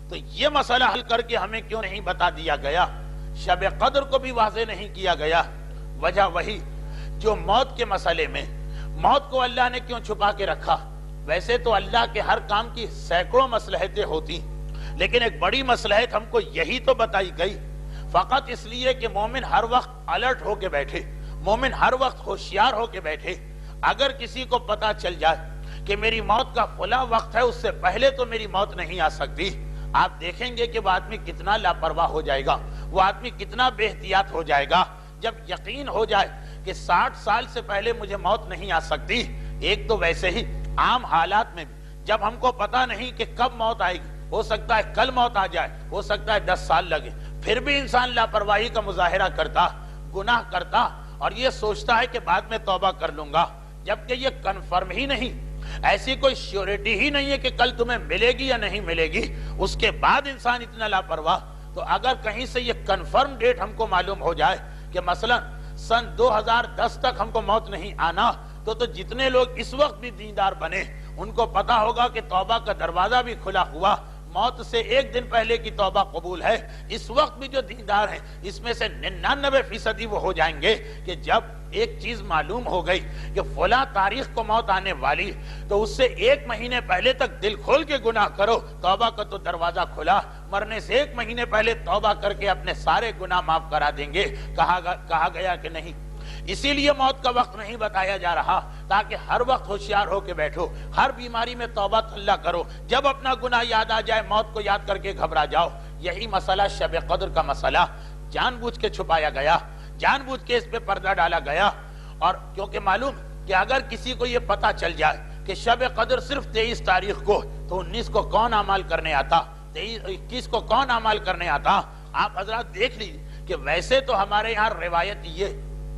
تو یہ مسئلہ حل کر کے ہمیں کیوں نہیں بتا دیا گیا؟ شب قدر کو بھی واضح نہیں کیا گیا۔ وجہ وہی جو موت کے مسئلے میں، موت کو اللہ نے کیوں چھپا کے رکھا؟ ویسے تو اللہ کے ہر کام کی سینکڑوں مصلحتیں ہوتی، لیکن ایک بڑی مصلحت ہم کو یہی تو بتائی گئی، فقط اس لیے کہ مومن ہر وقت الرٹ ہو کے بیٹھے، مومن ہر وقت ہوشیار ہو کے بیٹھے۔ اگر کسی کو پتا چل جائے کہ میری موت کا فلاں وقت ہے، اس سے پہلے تو میری موت نہیں آ سکتی، آپ دیکھیں گے کہ وہ آدمی کتنا لاپرواہ ہو جائے گا، وہ آدمی کتنا بے احتیاط ہو جائے گا۔ جب یقین ہو جائے کہ ساٹھ سال سے پہلے مجھے موت نہیں آ سکتی، ایک تو ویسے ہی عام حالات میں بھی جب ہم کو پتا نہیں کہ کب موت آئے گی، ہو سکتا ہے کل موت آ جائے، ہو سکتا ہے دس سال لگے، پھر بھی انسان لاپرواہی کا مظاہرہ کرتا، گناہ کرتا اور یہ سوچتا ہے کہ بعد میں توبہ کر لوں گا، جبکہ یہ کنفرم ہی نہیں، ایسی کوئی شیورٹی ہی نہیں ہے کہ کل تمہیں ملے گی یا نہیں ملے گی، اس کے بعد انسان اتنا لاپرواہ۔ تو اگر کہیں سے یہ کنفرم ڈیٹ ہم کو معلوم ہو جائے کہ مثلا سن دو ہزار دس تک ہم کو موت نہیں آنا، تو تو جتنے لوگ اس وقت بھی دیندار بنے ان کو پتا ہوگا کہ توبہ کا دروازہ بھی کھلا ہوا، موت سے ایک دن پہلے کی توبہ قبول ہے۔ اس وقت بھی جو دیندار ہیں اس میں سے ننانوے فیصدی وہ ہو جائیں گے کہ جب ایک چیز معلوم ہو گئی کہ فلاں تاریخ کو موت آنے والی، تو اس سے ایک مہینے پہلے تک دل کھول کے گناہ کرو، توبہ کا تو دروازہ کھلا، مرنے سے ایک مہینے پہلے توبہ کر کے اپنے سارے گناہ معاف کرا دیں گے۔ کہا کہا گیا کہ نہیں، اسی لیے موت کا وقت نہیں بتایا جا رہا تاکہ ہر وقت ہوشیار ہو کے بیٹھو، ہر بیماری میں توبہ اللہ کرو، جب اپنا گناہ یاد آ جائے موت کو یاد کر کے گھبرا جاؤ۔ یہی مسئلہ شب قدر کا مسئلہ جان بوجھ کے چھپایا گیا، جان بوجھ کے اس پہ پردہ ڈالا گیا، اور کیونکہ معلوم کہ اگر کسی کو یہ پتا چل جائے کہ شب قدر صرف تیئیس تاریخ کو، تو انیس کو کون اعمال کرنے آتا، اکیس کو کون اعمال کرنے آتا؟ آپ حضرات دیکھ لیجیے کہ ویسے تو ہمارے یہاں روایت یہ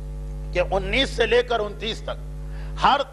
کہ انیس سے لے کر انتیس تک ہر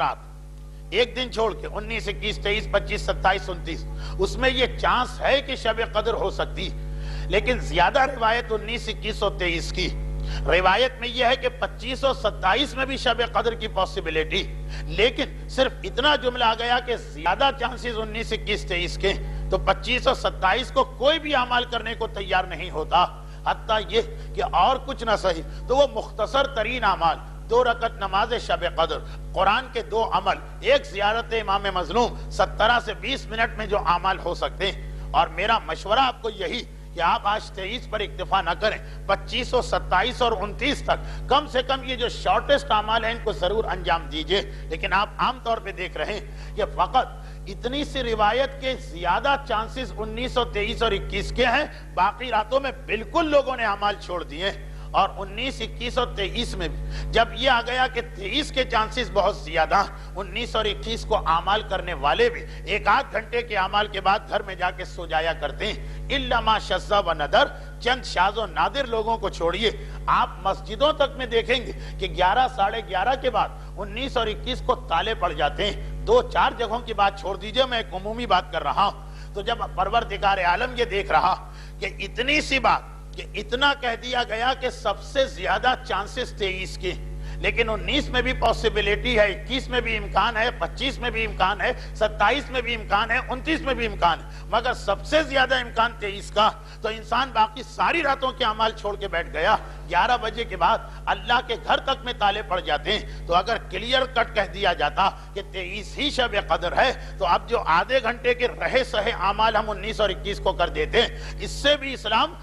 تاقرات ایک دن چھوڑ کے انیس اکیس تیئیس پچیس ستائیس انتیس اس میں یہ چانس ہے کہ شب قدر ہو سکتی، لیکن زیادہ روایت انیس اکیس اور تیئیس کی روایت میں یہ ہے کہ پچیس اور ستائیس میں بھی شب قدر کی پاسبلٹی، لیکن صرف اتنا جملہ آ گیا کہ زیادہ چانسز انیس اکیس تیئیس کے، تو پچیس اور ستائیس کو کوئی بھی عمل کرنے کو تیار نہیں ہوتا، حتیٰ یہ کہ اور کچھ نہ صحیح تو وہ مختصر ترین اعمال، دو رکعت نماز شب قدر، قرآن کے دو عمل، ایک زیارت امام مظلوم، سترہ سے بیس منٹ میں جو اعمال ہو سکتے ہیں۔ اور میرا مشورہ آپ کو یہی کہ آپ آج تیئیس پر اکتفا نہ کریں، پچیس اور ستائیس اور انتیس تک کم سے کم یہ جو شارٹسٹ اعمال ہیں ان کو ضرور انجام دیجئے۔ لیکن آپ عام طور پہ دیکھ رہے ہیں کہ فقط اتنی سی روایت کے زیادہ چانسز انیس اور تیئیس اور اکیس کے ہیں، باقی راتوں میں بالکل لوگوں نے اعمال چھوڑ دیے۔ اور انیس اکیس اور تیئیس میں بھی جب یہ آ گیا کہ تیئیس کے چانسز بہت زیادہ، انیس اور اکیس کو اعمال کرنے والے بھی ایک آدھ گھنٹے کے اعمال کے بعد گھر میں جا کے سو جایا کرتے ہیں، الا ما شذ و ندر، چند شاذ و نادر لوگوں کو چھوڑیے۔ آپ مسجدوں تک میں دیکھیں گے کہ گیارہ ساڑھے گیارہ کے بعد انیس اور اکیس کو تالے پڑ جاتے ہیں۔ دو چار جگہوں کی بات چھوڑ دیجئے، میں ایک عمومی بات کر رہا ہوں۔ تو جب پروردگار عالم یہ دیکھ رہا کہ اتنی سی بات کہ اتنا کہہ دیا گیا کہ سب سے زیادہ چانسز تیئیس کے، لیکن انیس میں بھی پاسبلٹی ہے، اکیس میں بھی امکان ہے، پچیس میں بھی امکان ہے، ستائیس میں بھی امکان ہے، انتیس میں بھی امکان ہے، مگر سب سے زیادہ امکان تیئیس کا، تو انسان باقی ساری راتوں کے اعمال چھوڑ کے بیٹھ گیا۔ گیارہ بجے کے بعد اللہ کے گھر تک میں تالے پڑ جاتے ہیں، تو اگر کلیئر کٹ کہہ دیا جاتا کہ تیئیس ہی شب قدر ہے، تو اب جو آدھے گھنٹے کے رہے سہے اعمال ہم انیس اور اکیس کو کر دیتے ہیں، اس سے بھی اسلام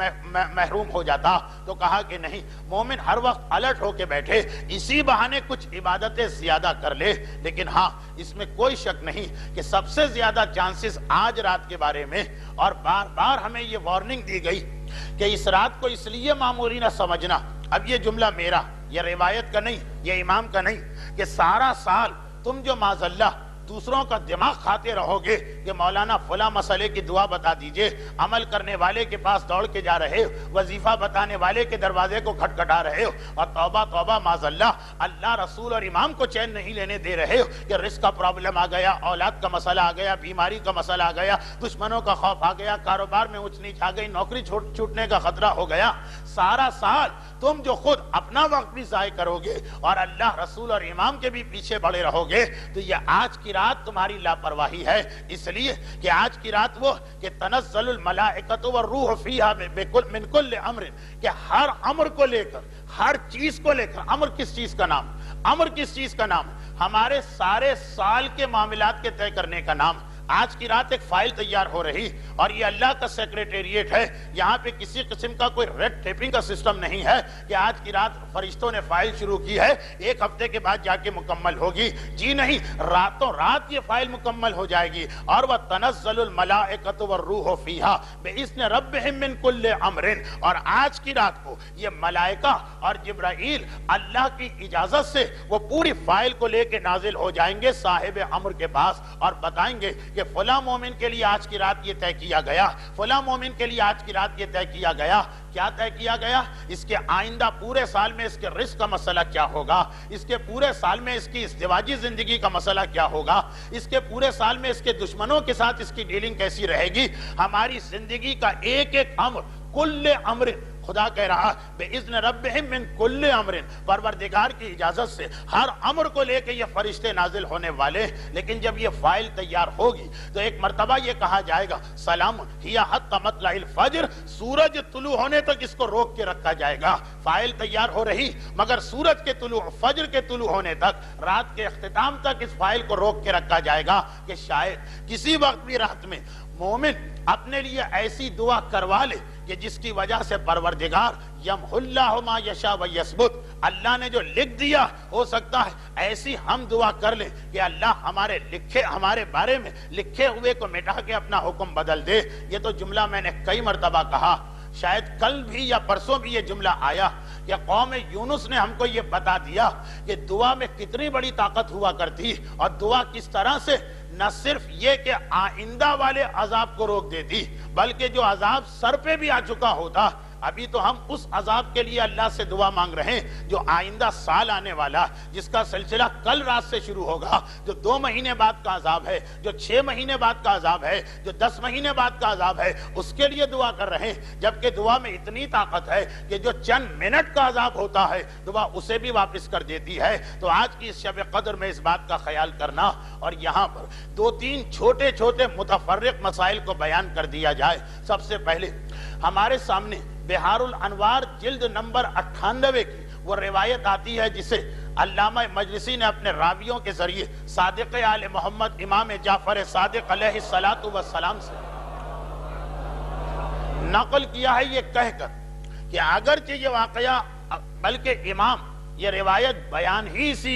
محروم ہو جاتا۔ تو کہا کہ نہیں، مومن ہر وقت الرٹ ہو کے بیٹھے، اسی بہانے کچھ عبادتیں زیادہ کر لے، لیکن ہاں اس میں کوئی شک نہیں کہ سب سے زیادہ چانسز آج رات کے بارے میں، اور بار بار ہمیں یہ وارننگ دی گئی کہ اس رات کو اس لیے معمولی نہ سمجھنا۔ اب یہ جملہ میرا، یہ روایت کا نہیں، یہ امام کا نہیں، کہ سارا سال تم جو معاذ اللہ دوسروں کا دماغ کھاتے رہو گے کہ مولانا فلاں مسئلے کی دعا بتا دیجئے، عمل کرنے والے کے پاس دوڑ کے جا رہے ہو، وظیفہ بتانے والے کے دروازے کو کھٹکھٹا رہے ہو، اور توبہ توبہ معاذ اللہ اللہ رسول اور امام کو چین نہیں لینے دے رہے ہو کہ رزق کا پرابلم آ گیا، اولاد کا مسئلہ آ گیا، بیماری کا مسئلہ آ گیا، دشمنوں کا خوف آ گیا، کاروبار میں اونچ نیچ آ گئی، نوکری چھوٹنے کا خطرہ ہو گیا۔ سارا سال تم جو خود اپنا وقت بھی ضائع کرو گے اور اللہ رسول اور امام کے بھی پیچھے بڑے رہو گے تو یہ آج کی رات تمہاری لاپرواہی ہے، اس لیے کہ آج کی رات وہ کہ تنزل الملائکۃ والروح فیہا من کل امر، کہ ہر امر کو لے کر، ہر چیز کو لے کر، امر کس چیز کا نام، امر کس چیز کا نام، ہمارے سارے سال کے معاملات کے طے کرنے کا نام۔ آج کی رات ایک فائل تیار ہو رہی اور یہ اللہ کا سیکریٹریٹ ہے، یہاں پہ کسی قسم کا کوئی ریڈ ٹیپنگ کا سسٹم نہیں ہے کہ آج کی رات فرشتوں نے فائل شروع کی ہے ایک ہفتے کے بعد جا کے مکمل ہوگی، جی نہیں، راتوں رات یہ فائل مکمل ہو جائے گی۔ اور وَتَنَزَّلُ الْمَلَائِكَةُ وَالرُّوحُ فِيهَا بِإِذْنِ رَبِّهِم مِّن كُلِّ أَمْرٍ، اور آج کی رات کو یہ ملائکہ اور جبرائیل اللہ کی اجازت سے وہ پوری فائل کو لے کے نازل ہو جائیں گے صاحب امر کے پاس اور بتائیں گے کہ فلاں مومن کے لیے آج کی رات یہ طے کیا گیا، فلاں مومن کے لیے آج کی رات یہ طے کیا گیا۔ کیا طے کیا گیا؟ اس کے آئندہ پورے سال میں اس کے رزق کا مسئلہ کیا ہوگا، اس کے پورے سال میں اس کی ازدواجی زندگی کا مسئلہ کیا ہوگا، اس کے پورے سال میں اس کے دشمنوں کے ساتھ اس کی ڈیلنگ کیسی رہے گی۔ ہماری زندگی کا ایک ایک امر، کل امر، خدا کہہ رہا بِإِذْنِ رَبِّهِم مِّن كُلِّ أَمْرٍ، پروردگار کی اجازت سے ہر امر کو لے کے یہ فرشتے نازل ہونے والے۔ لیکن جب یہ فائل تیار ہوگی تو ایک مرتبہ یہ کہا جائے گا سلام ہی حتی مطلع الفجر، سورج طلوع ہونے تک اس کو روک کے رکھا جائے گا۔ فائل تیار ہو رہی مگر سورج کے طلوع، فجر کے طلوع ہونے تک، رات کے اختتام تک اس فائل کو روک کے رکھا جائے گا کہ شاید کسی وقت بھی رات میں مومن اپنے لیے ایسی دعا کروا لے کہ جس کی وجہ سے پروردگار یمحو اللہ ما یشاء و یثبت، اللہ نے جو لکھ دیا ہو سکتا ہے ایسی ہم دعا کر لیں کہ اللہ ہمارے لکھے ہمارے بارے میں لکھے ہوئے کو مٹا کے اپنا حکم بدل دے۔ یہ تو جملہ میں نے کئی مرتبہ کہا، شاید کل بھی یا پرسوں بھی یہ جملہ آیا کہ قوم یونس نے ہم کو یہ بتا دیا کہ دعا میں کتنی بڑی طاقت ہوا کرتی اور دعا کس طرح سے نہ صرف یہ کہ آئندہ والے عذاب کو روک دیتی بلکہ جو عذاب سر پہ بھی آ چکا ہوتا، ابھی تو ہم اس عذاب کے لیے اللہ سے دعا مانگ رہے ہیں جو آئندہ سال آنے والا، جس کا سلسلہ کل رات سے شروع ہوگا، جو دو مہینے بعد کا عذاب ہے، جو چھ مہینے بعد کا عذاب ہے، جو دس مہینے بعد کا عذاب ہے، اس کے لیے دعا کر رہے ہیں۔ جبکہ دعا میں اتنی طاقت ہے کہ جو چند منٹ کا عذاب ہوتا ہے دعا اسے بھی واپس کر دیتی ہے۔ تو آج کی اس شب قدر میں اس بات کا خیال کرنا، اور یہاں پر دو تین چھوٹے چھوٹے متفرق مسائل کو بیان کر دیا جائے۔ سب سے پہلے ہمارے سامنے بہار الانوار جلد نمبر اٹھانوے کی وہ روایت آتی ہے جسے علامہ مجلسی نے اپنے راویوں کے ذریعے صادق آل محمد امام جعفر صادق علیہ الصلاۃ والسلام سے نقل کیا ہے، یہ کہہ کر کہ اگرچہ یہ واقعہ بلکہ امام یہ روایت بیان ہی اسی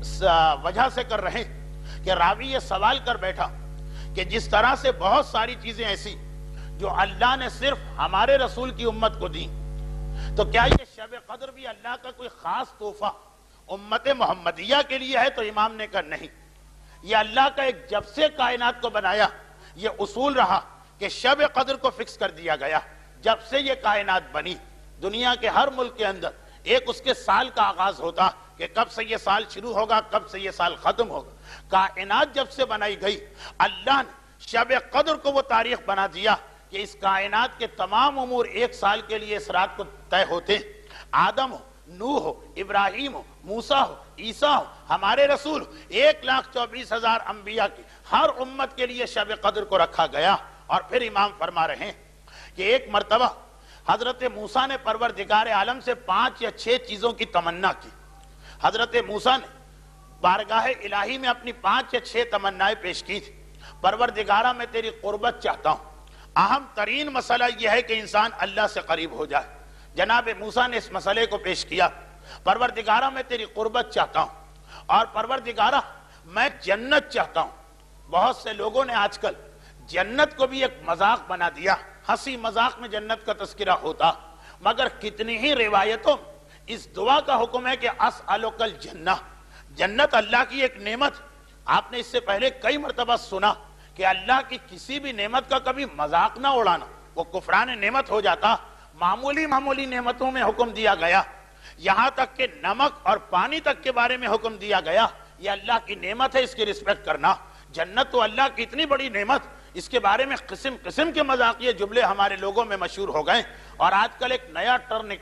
وجہ سے کر رہے کہ راوی یہ سوال کر بیٹھا کہ جس طرح سے بہت ساری چیزیں ایسی جو اللہ نے صرف ہمارے رسول کی امت کو دی، تو کیا یہ شب قدر بھی اللہ کا کوئی خاص تحفہ امت محمدیہ کے لیے ہے؟ تو امام نے کہا نہیں، یہ اللہ کا ایک جب سے کائنات کو بنایا یہ اصول رہا کہ شب قدر کو فکس کر دیا گیا۔ جب سے یہ کائنات بنی دنیا کے ہر ملک کے اندر ایک اس کے سال کا آغاز ہوتا کہ کب سے یہ سال شروع ہوگا، کب سے یہ سال ختم ہوگا۔ کائنات جب سے بنائی گئی اللہ نے شب قدر کو وہ تاریخ بنا دیا کہ اس کائنات کے تمام امور ایک سال کے لیے اس رات کو طے ہوتے۔ آدم ہو، نوح ہو، ابراہیم ہو، موسیٰ ہو، عیسیٰ ہو، ہمارے رسول ایک لاکھ چوبیس ہزار انبیاء کی ہر امت کے لیے شب قدر کو رکھا گیا۔ اور پھر امام فرما رہے ہیں کہ ایک مرتبہ حضرت موسیٰ نے پروردگار عالم سے پانچ یا چھ چیزوں کی تمنا کی۔ حضرت موسیٰ نے بارگاہ الہی میں اپنی پانچ یا چھ تمنائیں پیش کی تھی۔ پروردگارہ میں تیری قربت چاہتا ہوں، اہم ترین مسئلہ یہ ہے کہ انسان اللہ سے قریب ہو جائے۔ جناب موسیٰ نے اس مسئلے کو پیش کیا، پروردگارہ میں تیری قربت چاہتا ہوں، اور پروردگارہ میں جنت چاہتا ہوں۔ بہت سے لوگوں نے آج کل جنت کو بھی ایک مذاق بنا دیا، ہنسی مذاق میں جنت کا تذکرہ ہوتا، مگر کتنی ہی روایتوں اس دعا کا حکم ہے کہ اسألک الجنہ، جنت اللہ کی ایک نعمت۔ آپ نے اس سے پہلے کئی مرتبہ سنا کہ اللہ کی کسی بھی نعمت کا کبھی مذاق نہ اڑانا، وہ کفران نعمت ہو جاتا۔ معمولی معمولی نعمتوں میں حکم دیا گیا، یہاں تک کہ نمک اور پانی تک کے بارے میں حکم دیا گیا، یہ اللہ کی نعمت ہے، اس کی رسپیکٹ کرنا۔ جنت تو اللہ کی اتنی بڑی نعمت، اس کے بارے میں قسم قسم کے مذاقیہ جملے ہمارے لوگوں میں مشہور ہو گئے۔ اور آج کل ایک نیا ٹرن نکلا،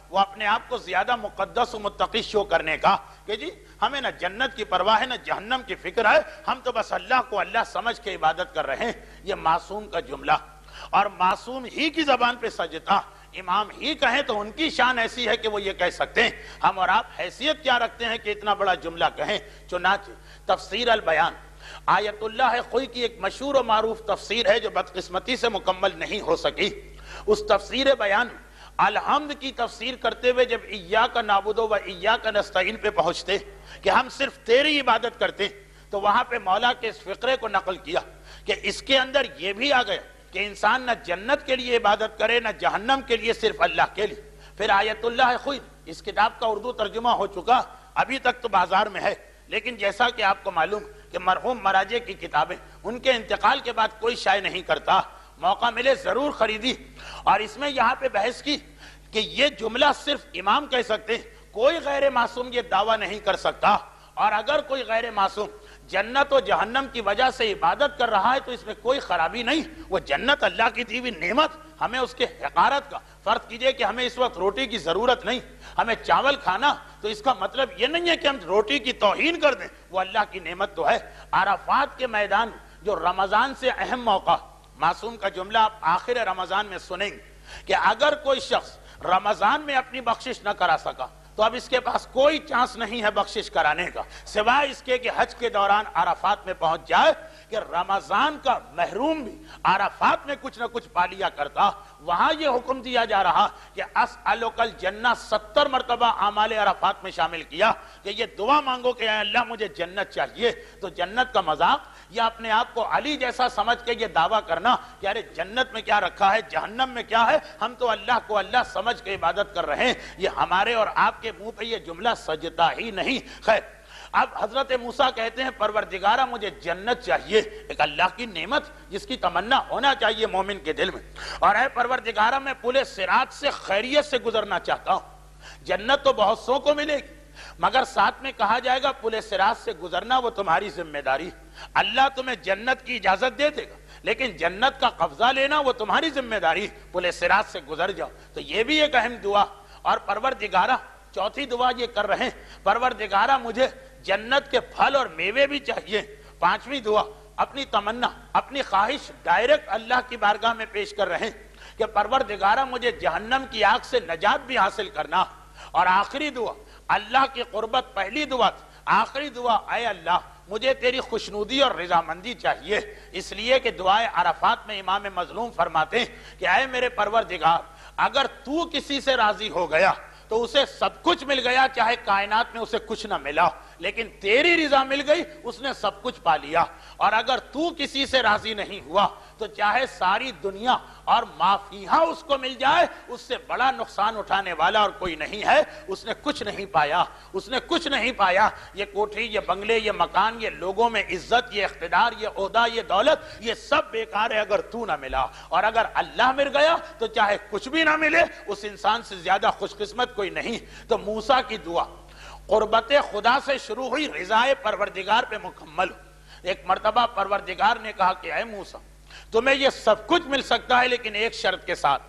وہ اپنے آپ کو زیادہ مقدس و متقی شو کرنے کا کہ جی ہمیں نہ جنت کی پرواہ ہے نہ جہنم کی فکر ہے، ہم تو بس اللہ کو اللہ سمجھ کے عبادت کر رہے ہیں. یہ معصوم کا جملہ، اور معصوم ہی کی زبان پہ سجدہ امام ہی کہیں تو ان کی شان ایسی ہے کہ وہ یہ کہہ سکتے ہیں. ہم اور آپ حیثیت کیا رکھتے ہیں کہ اتنا بڑا جملہ کہیں؟ چنانچہ تفسیر البیان آیت اللہ خوئی کی ایک مشہور و معروف تفسیر ہے جو بدقسمتی سے مکمل نہیں ہو سکی. اس تفسیر بیان الحمد کی تفسیر کرتے ہوئے جب ایاک نعبد و ایاک نستعین پہ پہنچتے کہ ہم صرف تیری عبادت کرتے، تو وہاں پہ مولا کے اس فقرے کو نقل کیا کہ اس کے اندر یہ بھی آ گیا کہ انسان نہ جنت کے لیے عبادت کرے نہ جہنم کے لیے، صرف اللہ کے لیے. پھر آیت اللہ خوئی اس کتاب کا اردو ترجمہ ہو چکا، ابھی تک تو بازار میں ہے، لیکن جیسا کہ آپ کو معلوم کہ مرحوم مراجع کی کتابیں ان کے انتقال کے بعد کوئی شائع نہیں کرتا، موقع ملے ضرور خریدی. اور اس میں یہاں پہ بحث کی کہ یہ جملہ صرف امام کہہ سکتے ہیں، کوئی غیر معصوم یہ دعویٰ نہیں کر سکتا. اور اگر کوئی غیر معصوم جنت و جہنم کی وجہ سے عبادت کر رہا ہے تو اس میں کوئی خرابی نہیں. وہ جنت اللہ کی دی ہوئی نعمت، ہمیں اس کے حقارت کا فرض کیجئے کہ ہمیں اس وقت روٹی کی ضرورت نہیں، ہمیں چاول کھانا، تو اس کا مطلب یہ نہیں ہے کہ ہم روٹی کی توہین کر دیں، وہ اللہ کی نعمت تو ہے. عرفات کے میدان جو رمضان سے اہم موقع، معصوم کا جملہ آپ آخر رمضان میں سنیں گے کہ اگر کوئی شخص رمضان میں اپنی بخشش نہ کرا سکا تو اب اس کے پاس کوئی چانس نہیں ہے بخشش کرانے کا، سوائے اس کے کہ حج کے دوران عرفات میں پہنچ جائے کہ رمضان کا محروم بھی عرفات میں کچھ نہ کچھ پا لیا کرتا. وہاں یہ حکم دیا جا رہا کہ اسألک الجنہ ستر مرتبہ اعمال عرفات میں شامل کیا کہ یہ دعا مانگو کہ اے اللہ مجھے جنت چاہیے. تو جنت کا مذاق یا اپنے آپ کو علی جیسا سمجھ کے یہ دعویٰ کرنا کہ ارے جنت میں کیا رکھا ہے، جہنم میں کیا ہے، ہم تو اللہ کو اللہ سمجھ کے عبادت کر رہے ہیں، یہ ہمارے اور آپ کے منہ پہ یہ جملہ سجتا ہی نہیں. خیر، اب حضرت موسیٰ کہتے ہیں پروردگارہ مجھے جنت چاہیے، ایک اللہ کی نعمت جس کی تمنا ہونا چاہیے مومن کے دل میں. اور اے پروردگارہ میں پل صراط سے خیریت سے گزرنا چاہتا ہوں. جنت تو بہت سو کو ملے گی، مگر ساتھ میں کہا جائے گا پل صراط سے گزرنا وہ تمہاری ذمہ داری. اللہ تمہیں جنت کی اجازت دے دے گا لیکن جنت کا قبضہ لینا وہ تمہاری ذمہ داری. پل صراط سے گزر جاؤ. تو یہ بھی ایک اہم دعا. اور پروردگارہ چوتھی دعا یہ کر رہے ہیں پروردگارہ مجھے جنت کے پھل اور میوے بھی چاہیے. پانچویں دعا اپنی تمنا اپنی خواہش ڈائریکٹ اللہ کی بارگاہ میں پیش کر رہے ہیں کہ پروردگارہ مجھے جہنم کی آگ سے نجات بھی حاصل کرنا. اور آخری دعا اللہ کی قربت پہلی دعا تھی، آخری دعا اے اللہ مجھے تیری خوشنودی اور رضامندی چاہیے. اس لیے کہ دعائے عرفات میں امام مظلوم فرماتے ہیں کہ اے میرے پروردگار اگر تو کسی سے راضی ہو گیا تو اسے سب کچھ مل گیا، چاہے کائنات میں اسے کچھ نہ ملا، لیکن تیری رضا مل گئی اس نے سب کچھ پا لیا. اور اگر تو کسی سے راضی نہیں ہوا تو چاہے ساری دنیا اور ما فیہا اس کو مل جائے، اس سے بڑا نقصان اٹھانے والا اور کوئی نہیں ہے. اس نے کچھ نہیں پایا، اس نے کچھ نہیں پایا. یہ کوٹھی، یہ بنگلے، یہ مکان، یہ لوگوں میں عزت، یہ اقتدار، یہ عہدہ، یہ دولت، یہ سب بیکار ہے اگر تو نہ ملا. اور اگر اللہ مل گیا تو چاہے کچھ بھی نہ ملے اس انسان سے زیادہ خوش قسمت کوئی نہیں. تو موسیٰ کی دعا قربت خدا سے شروع ہوئی، رضائے پروردگار پہ مکمل. ایک مرتبہ پروردگار نے کہا کہ اے موسیٰ تمہیں یہ سب کچھ مل سکتا ہے لیکن ایک شرط کے ساتھ.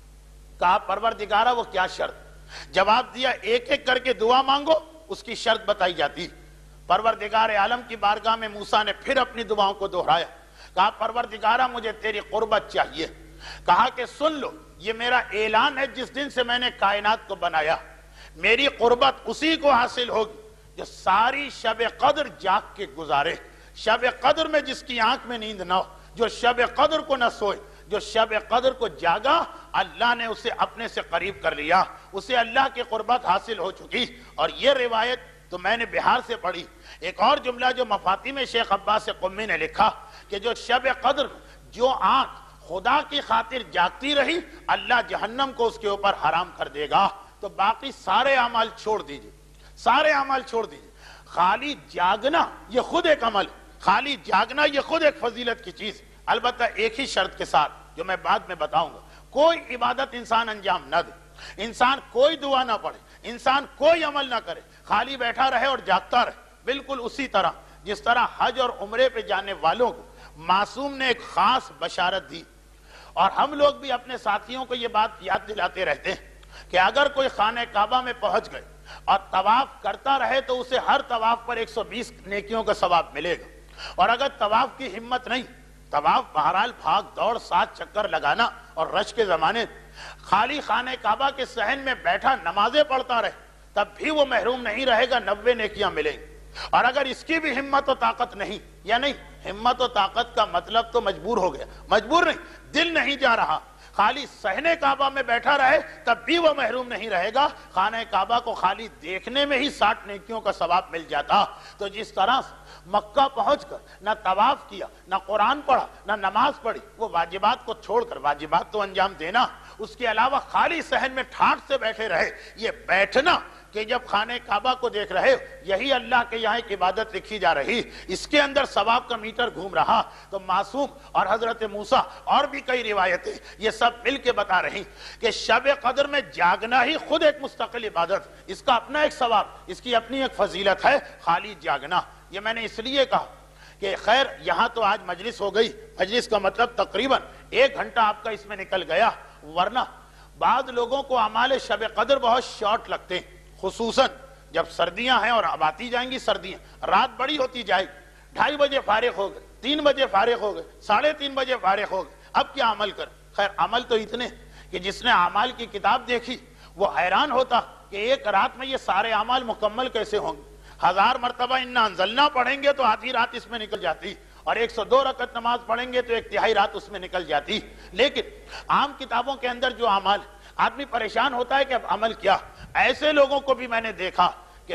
کہا پروردگارہ وہ کیا شرط؟ جواب دیا ایک ایک کر کے دعا مانگو، اس کی شرط بتائی جاتی. پروردگار عالم کی بارگاہ میں موسیٰ نے پھر اپنی دعاؤں کو دہرایا. کہا پروردگارہ مجھے تیری قربت چاہیے. کہا کہ سن لو یہ میرا اعلان ہے جس دن سے میں نے کائنات کو بنایا، میری قربت اسی کو حاصل ہوگی جو ساری شب قدر جاگ کے گزارے. شب قدر میں جس کی آنکھ میں نیند نہ ہو، جو شب قدر کو نہ سوئے، جو شب قدر کو جاگا، اللہ نے اسے اپنے سے قریب کر لیا، اسے اللہ کی قربت حاصل ہو چکی. اور یہ روایت تو میں نے بہار سے پڑھی. ایک اور جملہ جو مفاتیح میں شیخ عباس قمی نے لکھا کہ جو شب قدر جو آنکھ خدا کی خاطر جاگتی رہی اللہ جہنم کو اس کے اوپر حرام کر دے گا. تو باقی سارے اعمال چھوڑ دیجئے، سارے اعمال چھوڑ دیجئے. خالی جاگنا یہ خود ایک عمل، خالی جاگنا یہ خود ایک فضیلت کی چیز. البتہ ایک ہی شرط کے ساتھ جو میں بعد میں بتاؤں گا، کوئی عبادت انسان انجام نہ دے، انسان کوئی دعا نہ پڑھے، انسان کوئی عمل نہ کرے، خالی بیٹھا رہے اور جاگتا رہے. بالکل اسی طرح جس طرح حج اور عمرے پہ جانے والوں کو معصوم نے ایک خاص بشارت دی. اور ہم لوگ بھی اپنے ساتھیوں کو یہ بات یاد دلاتے رہتے ہیں کہ اگر کوئی خانہ کعبہ میں پہنچ گئے اور طواف کرتا رہے تو اسے ہر طواف پر ایک سو بیس نیکیوں کا ثواب ملے گا، اور اگر طواف کی ہمت نہیں، طواف بہرحال بھاگ دوڑ سات چکر لگانا اور رش کے زمانے خالی خانہ کعبہ کے صحن میں بیٹھا نمازیں پڑھتا رہے تب بھی وہ محروم نہیں رہے گا، نوے نیکیاں ملیں گی۔ اور اگر اس کی بھی ہمت و طاقت نہیں، یا نہیں ہمت و طاقت کا مطلب تو مجبور ہو گیا، مجبور نہیں، دل نہیں جا رہا، خالی صحن کعبہ میں بیٹھا رہے تب بھی وہ محروم نہیں رہے گا، خانہ کعبہ کو خالی دیکھنے میں ہی ساٹھ نیکیوں کا ثواب مل جاتا۔ تو جس طرح مکہ پہنچ کر نہ طواف کیا، نہ قرآن پڑھا، نہ نماز پڑھی، وہ واجبات کو چھوڑ کر، واجبات تو انجام دینا، اس کے علاوہ خالی صحن میں ٹھاٹھ سے بیٹھے رہے، یہ بیٹھنا کہ جب خانہ کعبہ کو دیکھ رہے یہی اللہ کے یہاں ایک عبادت لکھی جا رہی، اس کے اندر ثواب کا میٹر گھوم رہا، تو معصوم اور حضرت موسیٰ اور بھی کئی روایتیں یہ سب مل کے بتا رہی کہ شب قدر میں جاگنا ہی خود ایک مستقل عبادت، اس کا اپنا ایک ثواب، اس کی اپنی ایک فضیلت ہے، خالی جاگنا۔ یہ میں نے اس لیے کہا کہ خیر یہاں تو آج مجلس ہو گئی، مجلس کا مطلب تقریباً ایک گھنٹہ آپ کا اس میں نکل گیا، ورنہ بعض لوگوں کو اعمال شب قدر بہت شارٹ لگتے ہیں، خصوصاً جب سردیاں ہیں اور اب آتی جائیں گی سردیاں، رات بڑی ہوتی جائے گی، ڈھائی بجے فارغ ہو گئے، تین بجے فارغ ہو گئے، ساڑھے تین بجے فارغ ہو گئے، اب کیا عمل کر؟ خیر عمل تو اتنے کہ جس نے اعمال کی کتاب دیکھی وہ حیران ہوتا کہ ایک رات میں یہ سارے اعمال مکمل کیسے ہوں گے۔ ہزار مرتبہ انا انزلنا پڑھیں گے تو آدھی رات اس میں نکل جاتی، اور ایک سو دو رکعت نماز پڑھیں گے تو ایک تہائی رات اس میں نکل جاتی۔ لیکن عام کتابوں کے اندر جو اعمال، آدمی پریشان ہوتا ہے کہ اب عمل کیا۔ ایسے لوگوں کو بھی میں نے دیکھا کہ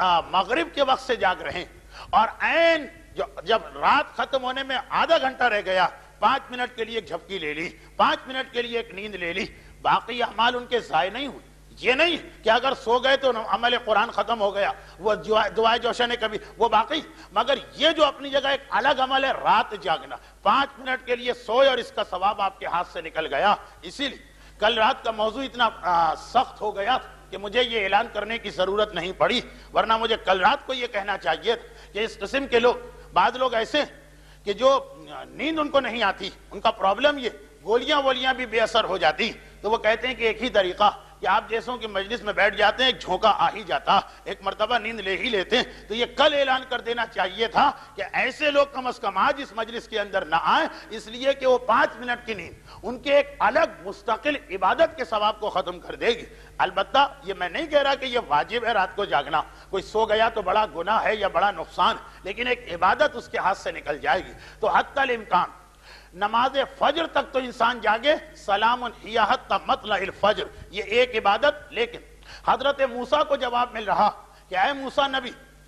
مغرب کے وقت سے جاگ رہے ہیں، اور عین جب رات ختم ہونے میں آدھا گھنٹہ رہ گیا، پانچ منٹ کے لیے ایک جھپکی لے لی، پانچ منٹ کے لیے ایک نیند لے لی، باقی اعمال ان کے ضائع نہیں ہوئے۔ یہ نہیں کہ اگر سو گئے تو عمل قرآن ختم ہو گیا، وہ دعائے جوشن نے کبھی وہ باقی، مگر یہ جو اپنی جگہ ایک الگ عمل ہے رات جاگنا، پانچ منٹ کے لیے سوئے اور اس کا ثواب آپ کے ہاتھ سے نکل گیا۔ اسی لیے کل رات کا موضوع اتنا سخت ہو گیا کہ مجھے یہ اعلان کرنے کی ضرورت نہیں پڑی، ورنہ مجھے کل رات کو یہ کہنا چاہیے کہ اس قسم کے لوگ، بعض لوگ ایسے کہ جو نیند ان کو نہیں آتی، ان کا پرابلم یہ گولیاں وولیاں بھی بے اثر ہو جاتی، تو وہ کہتے ہیں کہ ایک ہی طریقہ کہ آپ جیسوں کی مجلس میں بیٹھ جاتے ہیں، ایک جھونکا آ ہی جاتا، ایک مرتبہ نیند لے ہی لیتے ہیں۔ تو یہ کل اعلان کر دینا چاہیے تھا کہ ایسے لوگ کم از کم آج اس مجلس کے اندر نہ آئیں، اس لیے کہ وہ پانچ منٹ کی نیند ان کے ایک الگ مستقل عبادت کے ثواب کو ختم کر دے گی۔ البتہ یہ میں نہیں کہہ رہا کہ یہ واجب ہے رات کو جاگنا، کوئی سو گیا تو بڑا گناہ ہے یا بڑا نقصان، لیکن ایک عبادت اس کے ہاتھ سے نکل جائے گی۔ تو حتی الامکان نماز فجر تک تو انسان جاگے، سلام ہی حتی مطلع الفجر، یہ ایک عبادت۔ لیکن حضرت موسیٰ کو جواب مل رہا کہ اے موسیٰ نبی،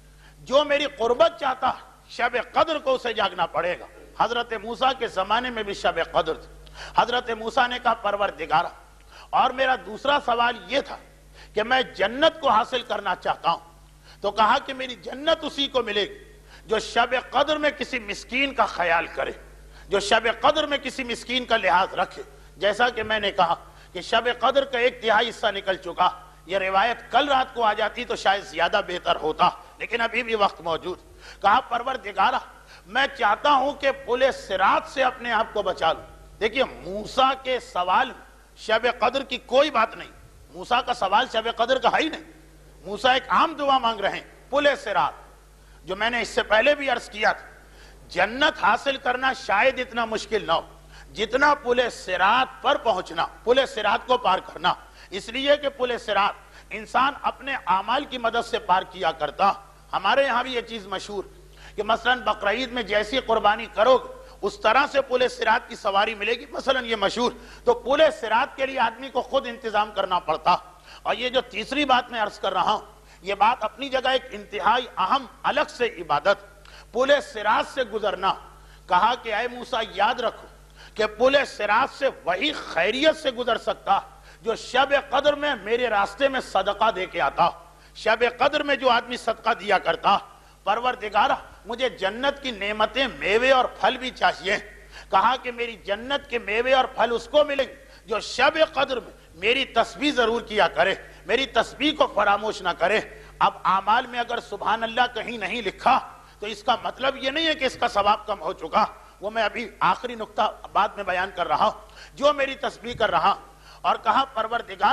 جو میری قربت چاہتا شب قدر کو اسے جاگنا پڑے گا۔ حضرت موسیٰ کے زمانے میں بھی شب قدر تھی۔ حضرت موسیٰ نے کہا پروردگارا، اور میرا دوسرا سوال یہ تھا کہ میں جنت کو حاصل کرنا چاہتا ہوں، تو کہا کہ میری جنت اسی کو ملے گی جو شب قدر میں کسی مسکین کا خیال کرے، جو شب قدر میں کسی مسکین کا لحاظ رکھے۔ جیسا کہ میں نے کہا کہ شب قدر کا ایک تہائی حصہ نکل چکا، یہ روایت کل رات کو آ جاتی تو شاید زیادہ بہتر ہوتا، لیکن ابھی بھی وقت موجود۔ کہا پروردگارا، میں چاہتا ہوں کہ پل صراط سے اپنے آپ کو بچا لوں۔ دیکھیے موسیٰ کے سوال شب قدر کی کوئی بات نہیں، موسیٰ کا سوال شب قدر کا ہے ہی نہیں، موسیٰ ایک عام دعا مانگ رہے ہیں، پل صراط، جو میں نے اس سے پہلے بھی عرض کیا تھا، جنت حاصل کرنا شاید اتنا مشکل نہ ہو جتنا پل صراط پر پہنچنا، پل صراط کو پار کرنا، اس لیے کہ پل صراط انسان اپنے اعمال کی مدد سے پار کیا کرتا۔ ہمارے یہاں بھی یہ چیز مشہور کہ مثلا بقرعید میں جیسی قربانی کرو گے اس طرح سے پل صراط کی سواری ملے گی، مثلا یہ مشہور۔ تو پل صراط کے لیے آدمی کو خود انتظام کرنا پڑتا۔ اور یہ جو تیسری بات میں عرض کر رہا ہوں، یہ بات اپنی جگہ ایک انتہائی اہم الگ سے عبادت، پل صراط سے گزرنا۔ کہا کہ اے موسیٰ یاد رکھو کہ پل صراط سے وہی خیریت سے گزر سکتا جو شب قدر میں میرے راستے میں صدقہ دے کے آتا، شب قدر میں جو آدمی صدقہ دیا کرتا۔ پروردگارہ، مجھے جنت کی نعمتیں، میوے اور پھل بھی چاہیے۔ کہا کہ میری جنت کے میوے اور پھل اس کو ملیں گے جو شب قدر میں میری تسبیح ضرور کیا کرے، میری تسبیح کو فراموش نہ کرے۔ اب اعمال میں اگر سبحان اللہ کہیں نہیں لکھا تو اس کا مطلب یہ نہیں ہے کہ اس کا ثواب کم ہو چکا، وہ میں ابھی آخری نقطہ بعد میں بیان کر رہا ہوں۔ جو میری تسبیح کر رہا، اور کہا پروردگارہ،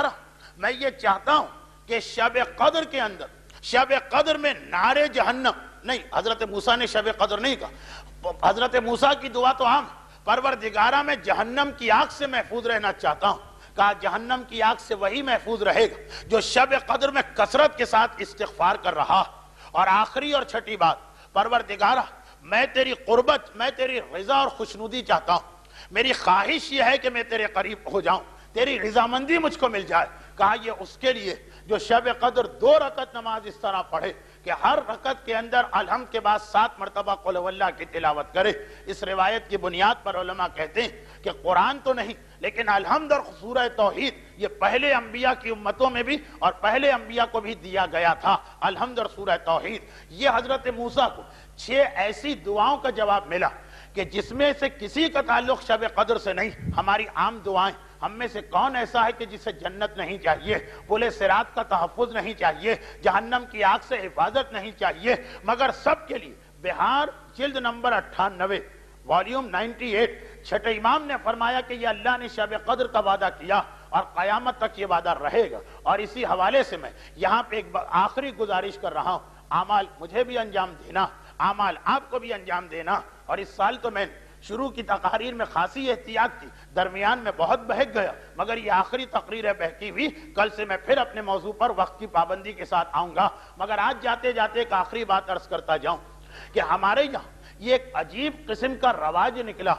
میں یہ چاہتا ہوں کہ شب قدر کے اندر، شب قدر میں نارے جہنم نہیں، حضرت موسیٰ نے شب قدر نہیں کہا، حضرت موسیٰ کی دعا تو عام، پروردگارہ میں جہنم کی آگ سے محفوظ رہنا چاہتا ہوں، کہا جہنم کی آگ سے وہی محفوظ رہے گا جو شب قدر میں کثرت کے ساتھ استغفار کر رہا۔ اور آخری اور چھٹی بات، پروردگارہ میں تیری قربت، میں تیری رضا اور خوشنودی چاہتا ہوں، میری خواہش یہ ہے کہ میں تیرے قریب ہو جاؤں، تیری رضامندی مجھ کو مل جائے۔ کہا یہ اس کے لیے جو شب قدر دو رکعت نماز اس طرح پڑھے کہ ہر رکعت کے اندر الحمد کے بعد سات مرتبہ قل هو اللہ کی تلاوت کرے۔ اس روایت کی بنیاد پر علماء کہتے ہیں کہ قرآن تو نہیں لیکن الحمد اور سورہ توحید یہ پہلے انبیاء کی امتوں میں بھی اور پہلے انبیاء کو بھی دیا گیا تھا، الحمد اور سورہ توحید۔ یہ حضرت موسیٰ کو چھ ایسی دعاؤں کا جواب ملا کہ جس میں سے کسی کا تعلق شب قدر سے نہیں، ہماری عام دعائیں، ہم میں سے کون ایسا ہے کہ جسے جنت نہیں چاہیے، پل صراط کا تحفظ نہیں چاہیے، جہنم کی آگ سے حفاظت نہیں چاہیے، مگر سب کے لیے بہار جلد نمبر اٹھانوے والیوم نائنٹی ایٹ چھٹے امام نے فرمایا کہ یہ اللہ نے شب قدر کا وعدہ کیا اور قیامت تک یہ وعدہ رہے گا۔ اور اسی حوالے سے میں یہاں پہ ایک آخری گزارش کر رہا ہوں، اعمال مجھے بھی انجام دینا، اعمال آپ کو بھی انجام دینا۔ اور اس سال تو میں شروع کی تقاریر میں خاصی احتیاط کی، درمیان میں بہت بہک گیا، مگر یہ آخری تقریر ہے بہکی ہوئی، کل سے میں پھر اپنے موضوع پر وقت کی پابندی کے ساتھ آؤں گا، مگر آج جاتے جاتے ایک آخری بات عرض کرتا جاؤں کہ ہمارے یہاں یہ ایک عجیب قسم کا رواج نکلا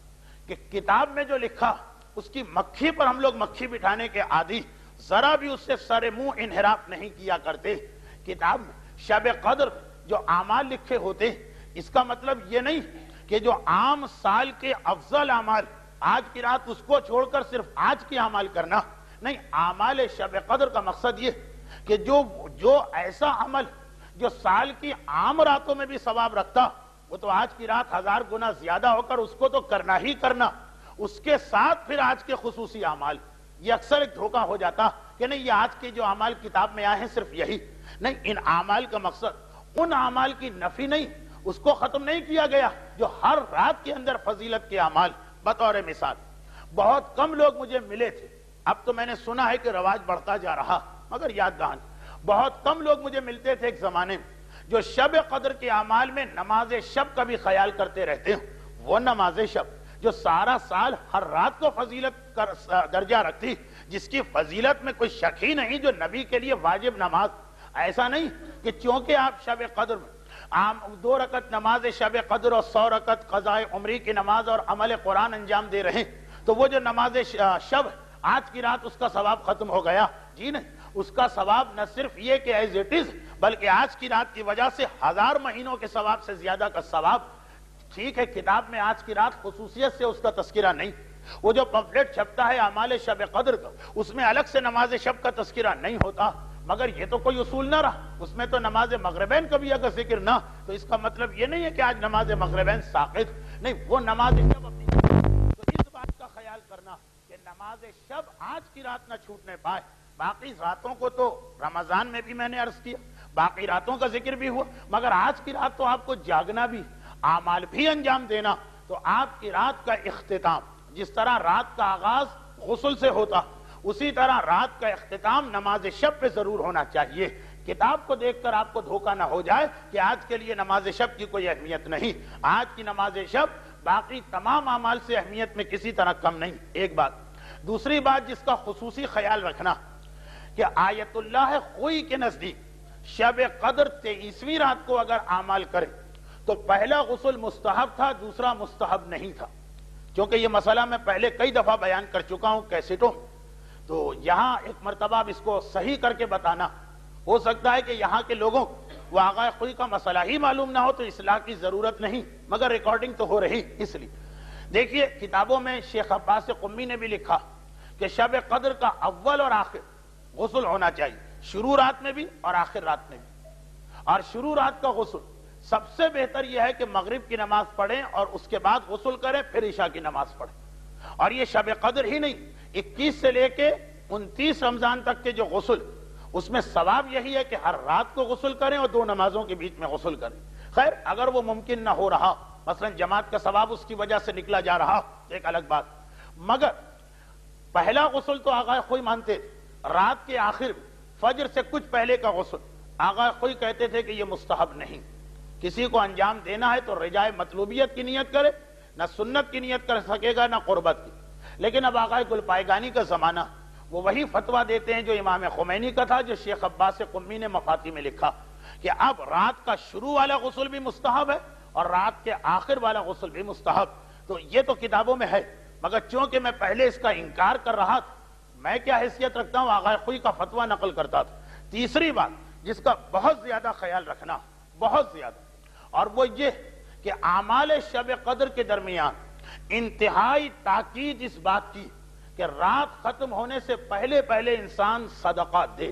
کہ کتاب میں جو لکھا اس کی مکھی پر ہم لوگ مکھی بٹھانے کے عادی، ذرا بھی اس سے سر منہ انحراف نہیں کیا کرتے۔ کتاب میں شب قدر جو اعمال لکھے ہوتے، اس کا مطلب یہ نہیں کہ جو عام سال کے افضل اعمال آج کی رات اس کو چھوڑ کر صرف آج کی اعمال کرنا نہیں، اعمال شب قدر کا مقصد یہ کہ جو جو ایسا عمل جو سال کی عام راتوں میں بھی ثواب رکھتا وہ تو آج کی رات ہزار گنا زیادہ ہو کر اس کو تو کرنا ہی کرنا، اس کے ساتھ پھر آج کے خصوصی اعمال۔ یہ اکثر ایک دھوکہ ہو جاتا کہ نہیں یہ آج کے جو اعمال کتاب میں آئے ہیں صرف یہی نہیں، ان اعمال کا مقصد ان اعمال کی نفی نہیں، اس کو ختم نہیں کیا گیا جو ہر رات کے اندر فضیلت کے اعمال۔ بطور مثال بہت کم لوگ مجھے ملے تھے، اب تو میں نے سنا ہے کہ رواج بڑھتا جا رہا، مگر یاد دہانی بہت کم لوگ مجھے ملتے تھے ایک زمانے میں جو شب قدر کے اعمال میں نماز شب کا بھی خیال کرتے رہتے ہیں۔ وہ نماز شب جو سارا سال ہر رات کو فضیلت کا درجہ رکھتی، جس کی فضیلت میں کوئی شک ہی نہیں، جو نبی کے لیے واجب نماز۔ ایسا نہیں کہ چونکہ آپ شب قدر میں عام دو رکعت نماز شب قدر اور سو رکعت قضاء عمری کی نماز اور عمل قرآن انجام دے رہے ہیں تو وہ جو نماز شب آج کی رات اس کا ثواب ختم ہو گیا، جی نہیں، اس کا ثواب نہ صرف یہ کہ ایز اٹ از بلکہ آج کی رات کی وجہ سے ہزار مہینوں کے ثواب سے زیادہ کا ثواب۔ ٹھیک ہے کتاب میں آج کی رات خصوصیت سے اس کا تذکرہ نہیں، وہ جو پمفلٹ چھپتا ہے اعمال شب قدر کا اس میں الگ سے نماز شب کا تذکرہ نہیں ہوتا، مگر یہ تو کوئی اصول نہ رہا، اس میں تو نماز مغربین کا بھی اگر ذکر نہ تو اس کا مطلب یہ نہیں ہے کہ آج نماز مغربین ساقط نہیں، وہ نماز شب اپنی تو اس بات کا خیال کرنا کہ نماز شب آج کی رات نہ چھوٹنے پائے۔ باقی راتوں کو تو رمضان میں بھی میں نے عرض کیا، باقی راتوں کا ذکر بھی ہوا، مگر آج کی رات تو آپ کو جاگنا بھی، اعمال بھی انجام دینا۔ تو آپ کی رات کا اختتام جس طرح رات کا آغاز غسل سے ہوتا، اسی طرح رات کا اختتام نماز شب پہ ضرور ہونا چاہیے۔ کتاب کو دیکھ کر آپ کو دھوکہ نہ ہو جائے کہ آج کے لیے نماز شب کی کوئی اہمیت نہیں، آج کی نماز شب باقی تمام اعمال سے اہمیت میں کسی طرح کم نہیں۔ ایک بات، دوسری بات جس کا خصوصی خیال رکھنا کہ آیت اللہ خوئی کے نزدیک شب قدر تیئیسویں رات کو اگر اعمال کرے تو پہلا غسل مستحب تھا، دوسرا مستحب نہیں تھا، کیونکہ یہ مسئلہ میں پہلے کئی دفعہ بیان کر چکا ہوں کیسٹوں میں، تو یہاں ایک مرتبہ اس کو صحیح کر کے بتانا، ہو سکتا ہے کہ یہاں کے لوگوں وہ آغا خوئی کا مسئلہ ہی معلوم نہ ہو تو اصلاح کی ضرورت نہیں، مگر ریکارڈنگ تو ہو رہی اس لیے۔ دیکھیے کتابوں میں شیخ عباس قمی نے بھی لکھا کہ شب قدر کا اول اور آخر غسل ہونا چاہیے، شروع رات میں بھی اور آخر رات میں بھی، اور شروع رات کا غسل سب سے بہتر یہ ہے کہ مغرب کی نماز پڑھیں اور اس کے بعد غسل کریں پھر عشاء کی نماز پڑھیں۔ اور یہ شب قدر ہی نہیں، اکیس سے لے کے انتیس رمضان تک کے جو غسل، اس میں ثواب یہی ہے کہ ہر رات کو غسل کریں اور دو نمازوں کے بیچ میں غسل کریں۔ خیر اگر وہ ممکن نہ ہو رہا، مثلا جماعت کا ثواب اس کی وجہ سے نکلا جا رہا، ایک الگ بات، مگر پہلا غسل تو آغا خوئی مانتے تھے، رات کے آخر فجر سے کچھ پہلے کا غسل آقا خوئی کہتے تھے کہ یہ مستحب نہیں، کسی کو انجام دینا ہے تو رجائے مطلوبیت کی نیت کرے، نہ سنت کی نیت کر سکے گا نہ قربت کی۔ لیکن اب آقا گل پائگانی کا زمانہ، وہ وہی فتویٰ دیتے ہیں جو امام خمینی کا تھا، جو شیخ عباس قمی نے مفاتی میں لکھا کہ اب رات کا شروع والا غسل بھی مستحب ہے اور رات کے آخر والا غسل بھی مستحب۔ تو یہ تو کتابوں میں ہے، مگر چونکہ میں پہلے اس کا انکار کر رہا تھا، میں کیا حیثیت رکھتا ہوں، آقا خوئی کا فتویٰ نقل کرتا تھا۔ تیسری بات جس کا بہت زیادہ خیال رکھنا، بہت زیادہ، اور وہ یہ کہ اعمال شب قدر کے درمیان انتہائی تاکید اس بات کی کہ رات ختم ہونے سے پہلے پہلے انسان صدقہ دے۔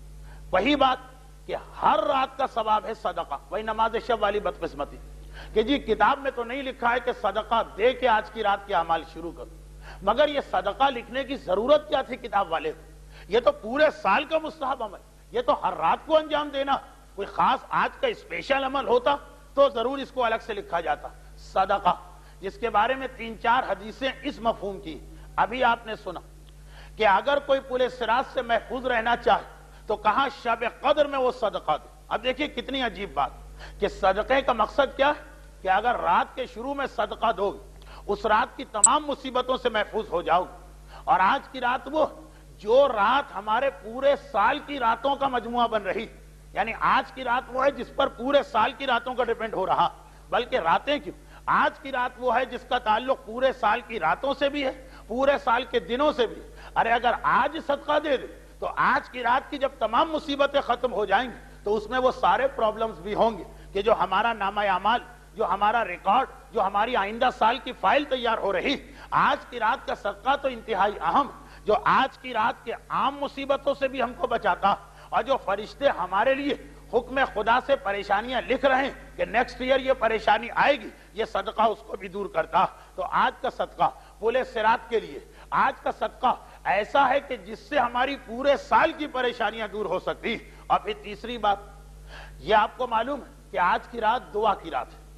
وہی بات کہ ہر رات کا ثواب ہے صدقہ، وہی نماز شب والی بدقسمتی کہ جی کتاب میں تو نہیں لکھا ہے کہ صدقہ دے کے آج کی رات کے اعمال شروع کرو، مگر یہ صدقہ لکھنے کی ضرورت کیا تھی کتاب والے کو؟ یہ تو پورے سال کا مستحب عمل، یہ تو ہر رات کو انجام دینا، کوئی خاص آج کا اسپیشل عمل ہوتا تو ضرور اس کو الگ سے لکھا جاتا۔ صدقہ جس کے بارے میں تین چار حدیثیں اس مفہوم کی، ابھی آپ نے سنا کہ اگر کوئی پورے صراط سے محفوظ رہنا چاہے تو کہاں شب قدر میں وہ صدقہ دے۔ اب دیکھیے کتنی عجیب بات کہ صدقے کا مقصد کیا ہے کہ اگر رات کے شروع میں صدقہ دو گے اس رات کی تمام مصیبتوں سے محفوظ ہو جاؤ گے، اور آج کی رات وہ جو رات ہمارے پورے سال کی راتوں کا مجموعہ بن رہی، یعنی آج کی رات وہ ہے جس پر پورے سال کی راتوں کا ڈیپینڈ ہو رہا، بلکہ راتیں کیوں، آج کی رات وہ ہے جس کا تعلق پورے سال کی راتوں سے بھی ہے، پورے سال کے دنوں سے بھی۔ ارے اگر آج صدقہ دے دے تو آج کی رات کی جب تمام مصیبتیں ختم ہو جائیں گی تو اس میں وہ سارے پرابلمز بھی ہوں گے کہ جو ہمارا نامہ اعمال، جو ہمارا ریکارڈ، جو ہماری آئندہ سال کی فائل تیار ہو رہی، آج کی رات کا صدقہ تو انتہائی اہم، جو آج کی رات کے عام مصیبتوں سے بھی ہم کو بچاتا، اور جو فرشتے ہمارے لیے حکم خدا سے پریشانیاں لکھ رہے ہیں کہ نیکسٹ ایئر یہ پریشانی آئے گی، یہ صدقہ اس کو بھی دور کرتا۔ تو آج کا صدقہ پورے صراط کے لیے، آج کا صدقہ ایسا ہے کہ جس سے ہماری پورے سال کی پریشانیاں دور ہو سکتی۔ اور پھر تیسری بات یہ آپ کو معلوم ہے کہ آج کی رات دعا کی رات ہے،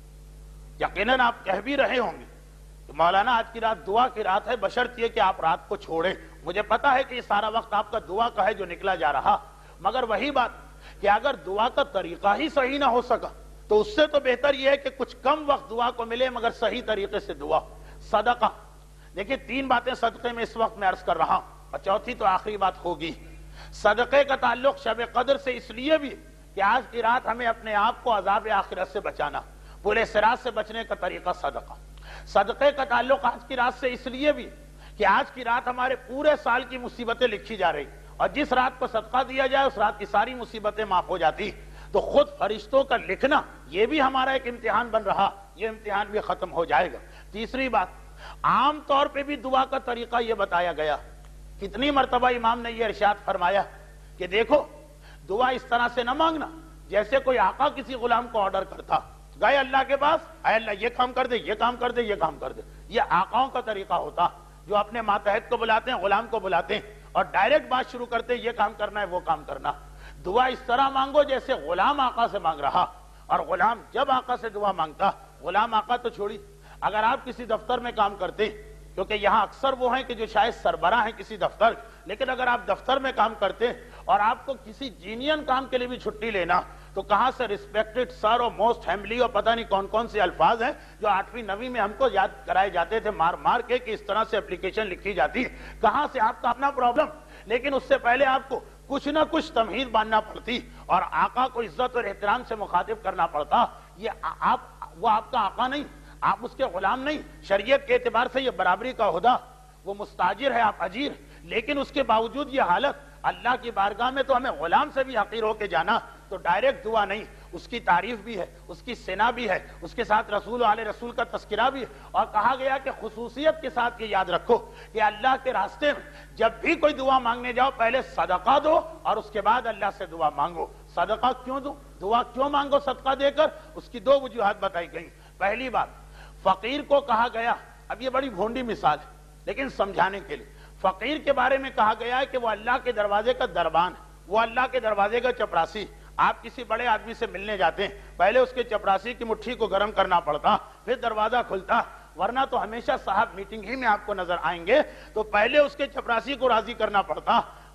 یقیناً آپ کہہ بھی رہے ہوں گے کہ مولانا آج کی رات دعا کی رات ہے، بشرط یہ کہ آپ رات کو چھوڑیں۔ مجھے پتا ہے کہ یہ سارا وقت آپ کا دعا کا ہے جو نکلا جا رہا، مگر وہی بات کہ اگر دعا کا طریقہ ہی صحیح نہ ہو سکا تو اس سے تو بہتر یہ ہے کہ کچھ کم وقت دعا کو ملے مگر صحیح طریقے سے دعا۔ صدقہ دیکھیے تین باتیں صدقے میں اس وقت میں عرض کر رہا ہوں، اور چوتھی تو آخری بات ہوگی۔ صدقے کا تعلق شب قدر سے اس لیے بھی کہ آج کی رات ہمیں اپنے آپ کو عذاب آخرت سے بچانا، پورے صراط سے بچنے کا طریقہ صدقہ۔ صدقے کا تعلق آج کی رات سے اس لیے بھی کہ آج کی رات ہمارے پورے سال کی مصیبتیں لکھی جا رہی، اور جس رات کو صدقہ دیا جائے اس رات کی ساری مصیبتیں معاف ہو جاتی۔ تو خود فرشتوں کا لکھنا یہ بھی ہمارا ایک امتحان بن رہا، یہ امتحان بھی ختم ہو جائے گا۔ تیسری بات عام طور پہ بھی دعا کا طریقہ یہ بتایا گیا، کتنی مرتبہ امام نے یہ ارشاد فرمایا کہ دیکھو دعا اس طرح سے نہ مانگنا جیسے کوئی آقا کسی غلام کو آرڈر کرتا، گئے اللہ کے پاس، اے اللہ یہ کام کر دے، یہ کام کر دے، یہ کام کر دے۔ یہ آقاؤں کا طریقہ ہوتا جو اپنے ماتحت کو بلاتے ہیں، غلام کو بلاتے ہیں اور ڈائریکٹ بات شروع کرتے ہیں، یہ کام کرنا ہے وہ کام کرنا۔ دعا اس طرح مانگو جیسے غلام آقا سے مانگ رہا، اور غلام جب آقا سے دعا مانگتا، غلام آقا تو چھوڑی، اگر آپ کسی دفتر میں کام کرتے، کیونکہ یہاں اکثر وہ ہیں کہ جو شاید سربراہ ہیں کسی دفتر، لیکن اگر آپ دفتر میں کام کرتے اور آپ کو کسی جینین کام کے لیے بھی چھٹی لینا تو کہاں سے ریسپیکٹڈ سر اور موسٹ ہیمبلی اور پتہ نہیں کون کون سے الفاظ ہیں جو آٹھویں نویں میں ہم کو یاد کرائے جاتے تھے مار مار کے کہ اس طرح سے اپلیکیشن لکھی جاتی ہے، کہاں سے آپ کا اپنا پرابلم، لیکن اس سے پہلے آپ کو کچھ نہ کچھ تمہید باندھنا پڑتی اور آقا کو عزت اور احترام سے مخاطب کرنا پڑتا۔ یہ آپ وہ آپ کا آقا نہیں، آپ اس کے غلام نہیں، شریعت کے اعتبار سے یہ برابری کا عہدہ، وہ مستاجر ہے، آپ اجیر، لیکن اس کے باوجود یہ حالت اللہ کی بارگاہ میں تو ہمیں غلام سے بھی حقیر ہو کے جانا، تو ڈائریکٹ دعا نہیں، اس کی تعریف بھی ہے، اس کی ثنا بھی ہے، اس کے ساتھ رسول و آل رسول کا تذکرہ بھی ہے، اور کہا گیا کہ خصوصیت کے ساتھ یہ یاد رکھو کہ اللہ کے راستے میں جب بھی کوئی دعا مانگنے جاؤ پہلے صدقہ دو اور اس کے بعد اللہ سے دعا مانگو۔ صدقہ کیوں دو، دعا کیوں مانگو صدقہ دے کر، اس کی دو وجوہات بتائی گئی۔ پہلی بات فقیر کو کہا گیا، اب یہ بڑی بھونڈی مثال ہے لیکن سمجھانے کے لیے، فقیر کے بارے میں کہا گیا ہے کہ وہ اللہ کے دروازے کا دربان ہے، وہ اللہ کے دروازے کا چپراسی۔ آپ کسی بڑے آدمی سے ملنے جاتے ہیں، پہلے اس کے چپراسی کی مٹھی کو گرم کرنا پڑتا، پھر دروازہ کھلتا، ورنہ تو ہمیشہ صاحب میٹنگ ہی میں آپ کو نظر آئیں گے، تو پہلے اس کے چپراسی کو راضی کرنا پڑتا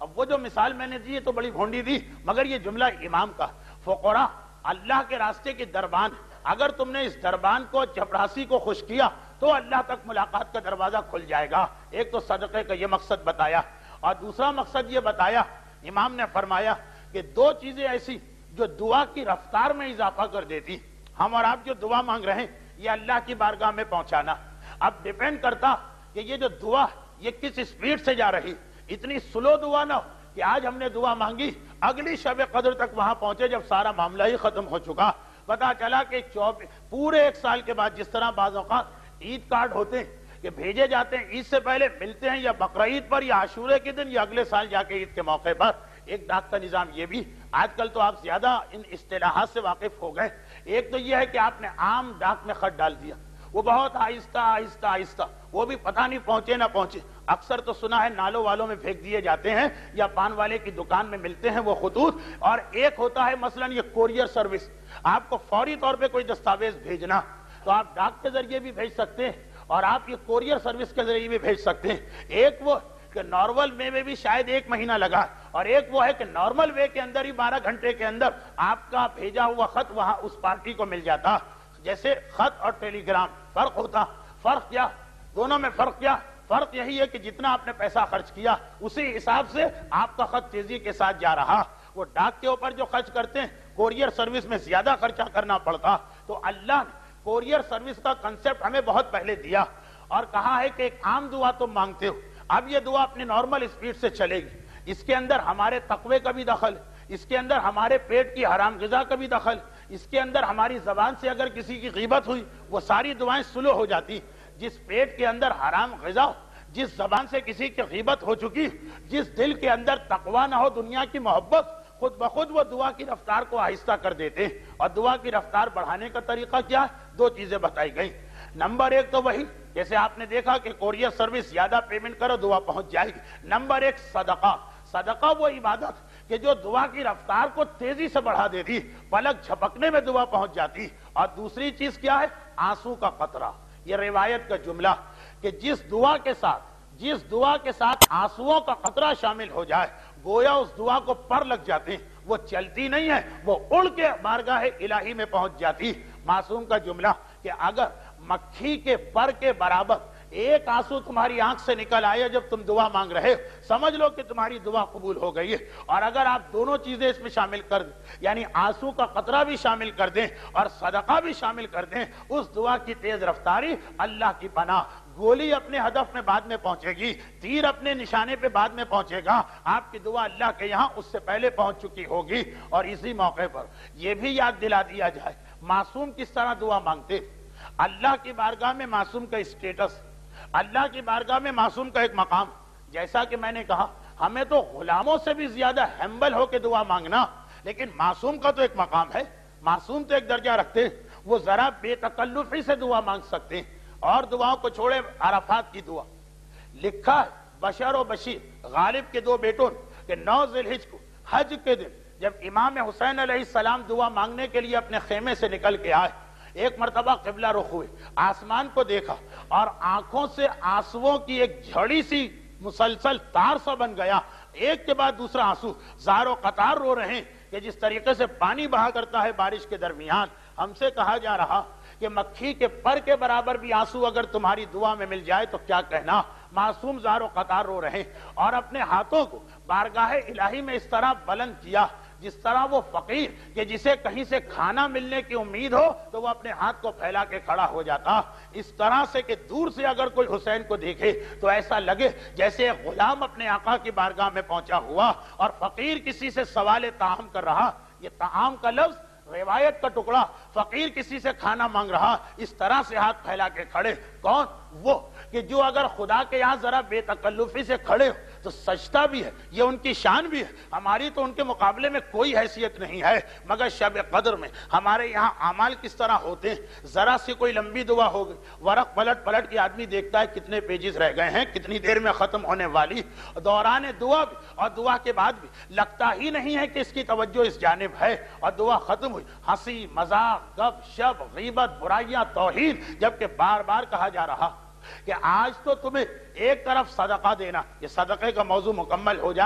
اب وہ جو مثال میں نے دی تو بڑی بھونڈی دی، مگر یہ جملہ امام کا، فقراء اللہ کے راستے کی دربان، اگر تم نے اس دربان کو چپڑاسی کو خوش کیا تو اللہ تک ملاقات کا دروازہ کھل جائے گا۔ ایک تو صدقے کا یہ مقصد بتایا، اور دوسرا مقصد یہ بتایا، امام نے فرمایا کہ دو چیزیں ایسی جو دعا کی رفتار میں اضافہ کر دیتی۔ ہم اور آپ جو دعا مانگ رہے ہیں یہ اللہ کی بارگاہ میں پہنچانا، اب ڈیپینڈ کرتا کہ یہ جو دعا یہ کس اسپیڈ سے جا رہی، اتنی سلو دعا نہ ہو کہ آج ہم نے دعا مانگی اگلی شب قدر تک وہاں پہنچے جب سارا معاملہ ہی ختم ہو چکا، پتا چلا کہ پورے ایک سال کے بعد جس طرح بعض اوقات عید کارڈ ہوتے ہیں کہ بھیجے جاتے ہیں، عید سے پہلے ملتے ہیں یا بقرعید پر یا عاشورے کے دن یا اگلے سال جا کے عید کے موقع پر، ایک ڈاک کا نظام یہ بھی، آج کل تو آپ زیادہ ان اصطلاحات سے واقف ہو گئے۔ ایک تو یہ ہے کہ آپ نے عام ڈاک میں خط ڈال دیا، وہ بہت آہستہ آہستہ آہستہ، وہ بھی پتہ نہیں پہنچے نہ پہنچے، اکثر تو سنا ہے نالوں والوں میں پھینک دیے جاتے ہیں یا پان والے کی دکان میں ملتے ہیں وہ خطوط۔ اور ایک ہوتا ہے مثلا یہ کوریئر سروس، آپ کو فوری طور پہ کوئی دستاویز بھیجنا تو آپ ڈاک کے ذریعے بھی بھیج سکتے ہیں اور آپ یہ کوریئر سروس کے ذریعے بھی بھیج سکتے ہیں۔ ایک وہ کہ نارمل وے میں بھی شاید ایک مہینہ لگا، اور ایک وہ ہے کہ نارمل وے کے اندر ہی بارہ گھنٹے کے اندر آپ کا بھیجا ہوا خط وہاں اس پارٹی کو مل جاتا۔ جیسے خط اور ٹیلی گرام فرق ہوتا، فرق کیا دونوں میں؟ فرق کیا؟ فرق یہی ہے کہ جتنا آپ نے پیسہ خرچ کیا اسی حساب سے آپ کا خط تیزی کے ساتھ جا رہا۔ وہ ڈاک کے اوپر جو خرچ کرتے ہیں کوریئر سروس میں زیادہ خرچہ کرنا پڑتا۔ تو اللہ نے کوریئر سروس کا کنسپٹ ہمیں بہت پہلے دیا اور کہا ہے کہ ایک عام دعا تم مانگتے ہو، اب یہ دعا اپنی نارمل اسپیڈ سے چلے گی، اس کے اندر ہمارے تقوی کا بھی دخل، اس کے اندر ہمارے پیٹ کی حرام غذا کا بھی دخل، اس کے اندر ہماری زبان سے اگر کسی کی غیبت ہوئی وہ ساری دعائیں سلو ہو جاتی۔ جس پیٹ کے اندر حرام غذا، جس زبان سے کسی کی غیبت ہو چکی، جس دل کے اندر تقوی نہ ہو، دنیا کی محبت، خود بخود وہ دعا کی رفتار کو آہستہ کر دیتے۔ اور دعا کی رفتار بڑھانے کا طریقہ کیا ہے؟ دو چیزیں بتائی گئی۔ نمبر ایک تو وہی جیسے آپ نے دیکھا کہ کوریئر سروس زیادہ پیمنٹ کرو دعا پہنچ جائے گی۔ نمبر ایک صدقہ، صدقہ وہ عبادت کہ جو دعا کی رفتار کو تیزی سے بڑھا دیتی، پلک جھپکنے میں دعا پہنچ جاتی۔ اور دوسری چیز کیا ہے؟ آنسو کا قطرہ۔ یہ روایت کا جملہ کہ جس دعا کے ساتھ جس دعا کے ساتھ آنسوؤں کا قطرہ شامل ہو جائے گویا اس دعا کو پر لگ جاتے ہیں، وہ چلتی نہیں ہے، وہ اڑ کے بارگاہ الہی میں پہنچ جاتی۔ معصوم کا جملہ کہ اگر مکھی کے پر کے برابر ایک آنسو تمہاری آنکھ سے نکل آئے جب تم دعا مانگ رہے سمجھ لو کہ تمہاری دعا قبول ہو گئی ہے۔ اور اگر آپ دونوں چیزیں اس میں شامل کر دیں، یعنی آنسو کا قطرہ بھی شامل کر دیں اور صدقہ بھی شامل کر دیں، اس دعا کی تیز رفتاری اللہ کی پناہ، گولی اپنے ہدف میں بعد میں پہنچے گی، تیر اپنے نشانے پہ بعد میں پہنچے گا، آپ کی دعا اللہ کے یہاں اس سے پہلے پہنچ چکی ہوگی۔ اور اسی موقع پر یہ بھی یاد دلا دیا جائے معصوم کس طرح دعا مانگتے۔ اللہ کی بارگاہ میں معصوم کا اسٹیٹس، اللہ کی بارگاہ میں معصوم کا ایک مقام، جیسا کہ میں نے کہا ہمیں تو غلاموں سے بھی زیادہ ہمبل ہو کے دعا مانگنا، لیکن معصوم کا تو ایک مقام ہے، معصوم تو ایک درجہ رکھتے ہیں، وہ ذرا بے تکلفی سے دعا مانگ سکتے ہیں۔ اور دعاؤں کو چھوڑے عرفات کی دعا لکھا ہے بشر و بشیر غالب کے دو بیٹوں کہ نو ذی الحج کو حج کے دن جب امام حسین علیہ السلام دعا مانگنے کے لیے اپنے خیمے سے نکل کے آئے، ایک مرتبہ قبلہ رخ ہوئے، آسمان کو دیکھا اور آنکھوں سے آنسوؤں کی ایک جھڑی سی مسلسل تار سا بن گیا، ایک کے بعد دوسرا آنسو زار و قطار رو رہے ہیں کہ جس طریقے سے پانی بہا کرتا ہے بارش کے درمیان۔ ہم سے کہا جا رہا کہ مکھی کے پر کے برابر بھی آنسو اگر تمہاری دعا میں مل جائے تو کیا کہنا۔ معصوم زار و قطار رو رہے اور اپنے ہاتھوں کو بارگاہ الہی میں اس طرح بلند کیا جس طرح وہ فقیر کہ جسے کہیں سے کھانا ملنے کی امید ہو تو وہ اپنے ہاتھ کو پھیلا کے کھڑا ہو جاتا، اس طرح سے کہ دور سے اگر کوئی حسین کو دیکھے تو ایسا لگے جیسے ایک غلام اپنے آقا کی بارگاہ میں پہنچا ہوا اور فقیر کسی سے سوال طعام کر رہا۔ یہ طعام کا لفظ روایت کا ٹکڑا، فقیر کسی سے کھانا مانگ رہا، اس طرح سے ہاتھ پھیلا کے کھڑے۔ کون؟ وہ کہ جو اگر خدا کے یہاں ذرا بے تکلفی سے کھڑے ہو تو سجدہ بھی ہے، یہ ان کی شان بھی ہے، ہماری تو ان کے مقابلے میں کوئی حیثیت نہیں ہے۔ مگر شب قدر میں ہمارے یہاں اعمال کس طرح ہوتے ہیں، ذرا سی کوئی لمبی دعا ہو گئی، ورق پلٹ پلٹ کے آدمی دیکھتا ہے کتنے پیجز رہ گئے ہیں، کتنی دیر میں ختم ہونے والی، دوران دعا بھی اور دعا کے بعد بھی لگتا ہی نہیں ہے کہ اس کی توجہ اس جانب ہے، اور دعا ختم ہوئی، ہنسی مذاق گپ شپ غیبت برائیاں توہین، جبکہ بار بار کہا جا رہا کہ آج تو تمہیں ایک طرف صدقہ دینا، یہ صدقے کا موضوع مکمل ہو جائے،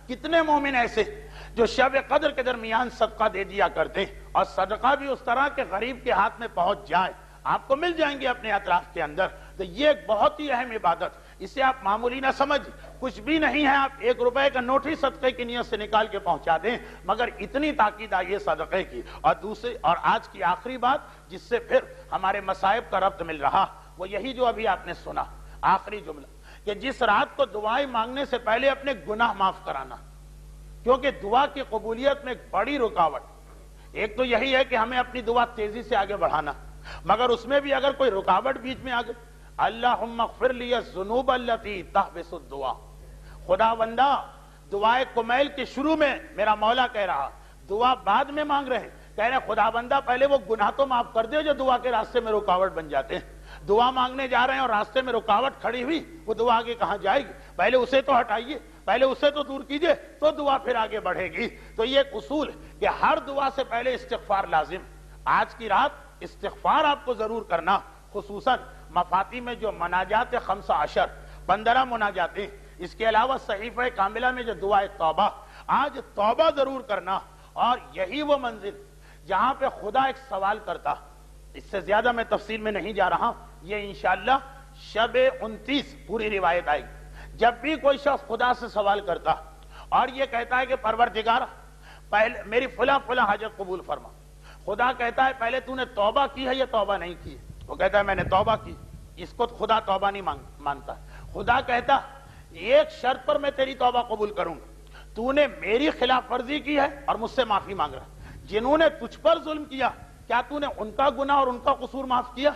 کتنے مومن ایسے جو شب قدر کے درمیان صدقہ دے دیا کرتے اور صدقہ بھی اس طرح کہ غریب کے ہاتھ میں پہنچ جائے، آپ کو مل جائیں گے اپنے اطراف کے اندر. تو یہ ایک بہت ہی اہم عبادت، اسے آپ معمولی نہ سمجھ، کچھ بھی نہیں ہے، آپ ایک روپے کا نوٹ ہی صدقے کی نیت سے نکال کے پہنچا دیں، مگر اتنی تاکید آئی صدقے کی. اور دوسری اور آج کی آخری بات جس سے پھر ہمارے مصائب کا ربط مل رہا، وہ یہی جو ابھی آپ نے سنا آخری جملہ، کہ جس رات کو دعائیں مانگنے سے پہلے اپنے گناہ معاف کرانا، کیونکہ دعا کی قبولیت میں ایک بڑی رکاوٹ، ایک تو یہی ہے کہ ہمیں اپنی دعا تیزی سے آگے بڑھانا، مگر اس میں بھی اگر کوئی رکاوٹ بیچ میں آ گئی، اللہم اغفر لی الذنوب التی تحبس الدعا، خدا بندہ دعائے کمیل کے شروع میں میرا مولا کہہ رہا، دعا بعد میں مانگ رہے ہیں، کہہ رہے خدا بندہ پہلے وہ گناہ تو معاف کر دے جو دعا کے راستے میں رکاوٹ بن جاتے ہیں. دعا مانگنے جا رہے ہیں اور راستے میں رکاوٹ کھڑی ہوئی، وہ دعا آگے کہاں جائے گی؟ پہلے اسے تو ہٹائیے، پہلے اسے تو دور کیجئے، تو دعا پھر آگے بڑھے گی. تو یہ ایک اصول ہے کہ ہر دعا سے پہلے استغفار لازم. آج کی رات استغفار آپ کو ضرور کرنا، خصوصاً مفاتی میں جو مناجات خمسہ عشر پندرہ مناجاتیں، اس کے علاوہ صحیفہ کاملہ میں جو دعائے توبہ، آج توبہ ضرور کرنا. اور یہی وہ منزل جہاں پہ خدا ایک سوال کرتا، اس سے زیادہ میں تفصیل میں نہیں جا رہا، یہ انشاءاللہ شب انتیس پوری روایت آئے گی. جب بھی کوئی شخص خدا سے سوال کرتا اور یہ کہتا ہے کہ پروردگار پہلے میری فلاں فلاں حاجت قبول فرما، خدا کہتا ہے پہلے تو نے توبہ کی ہے یا توبہ نہیں کی ہے؟ وہ کہتا ہے میں نے توبہ کی. اس کو خدا توبہ نہیں مانتا. خدا کہتا ایک شرط پر میں تیری توبہ قبول کروں گا، تو نے میری خلاف ورزی کی ہے اور مجھ سے معافی مانگ رہا. جنہوں نے تجھ پر ظلم کیا، کیا تو نے ان کا گناہ اور ان کا قصور معاف کیا؟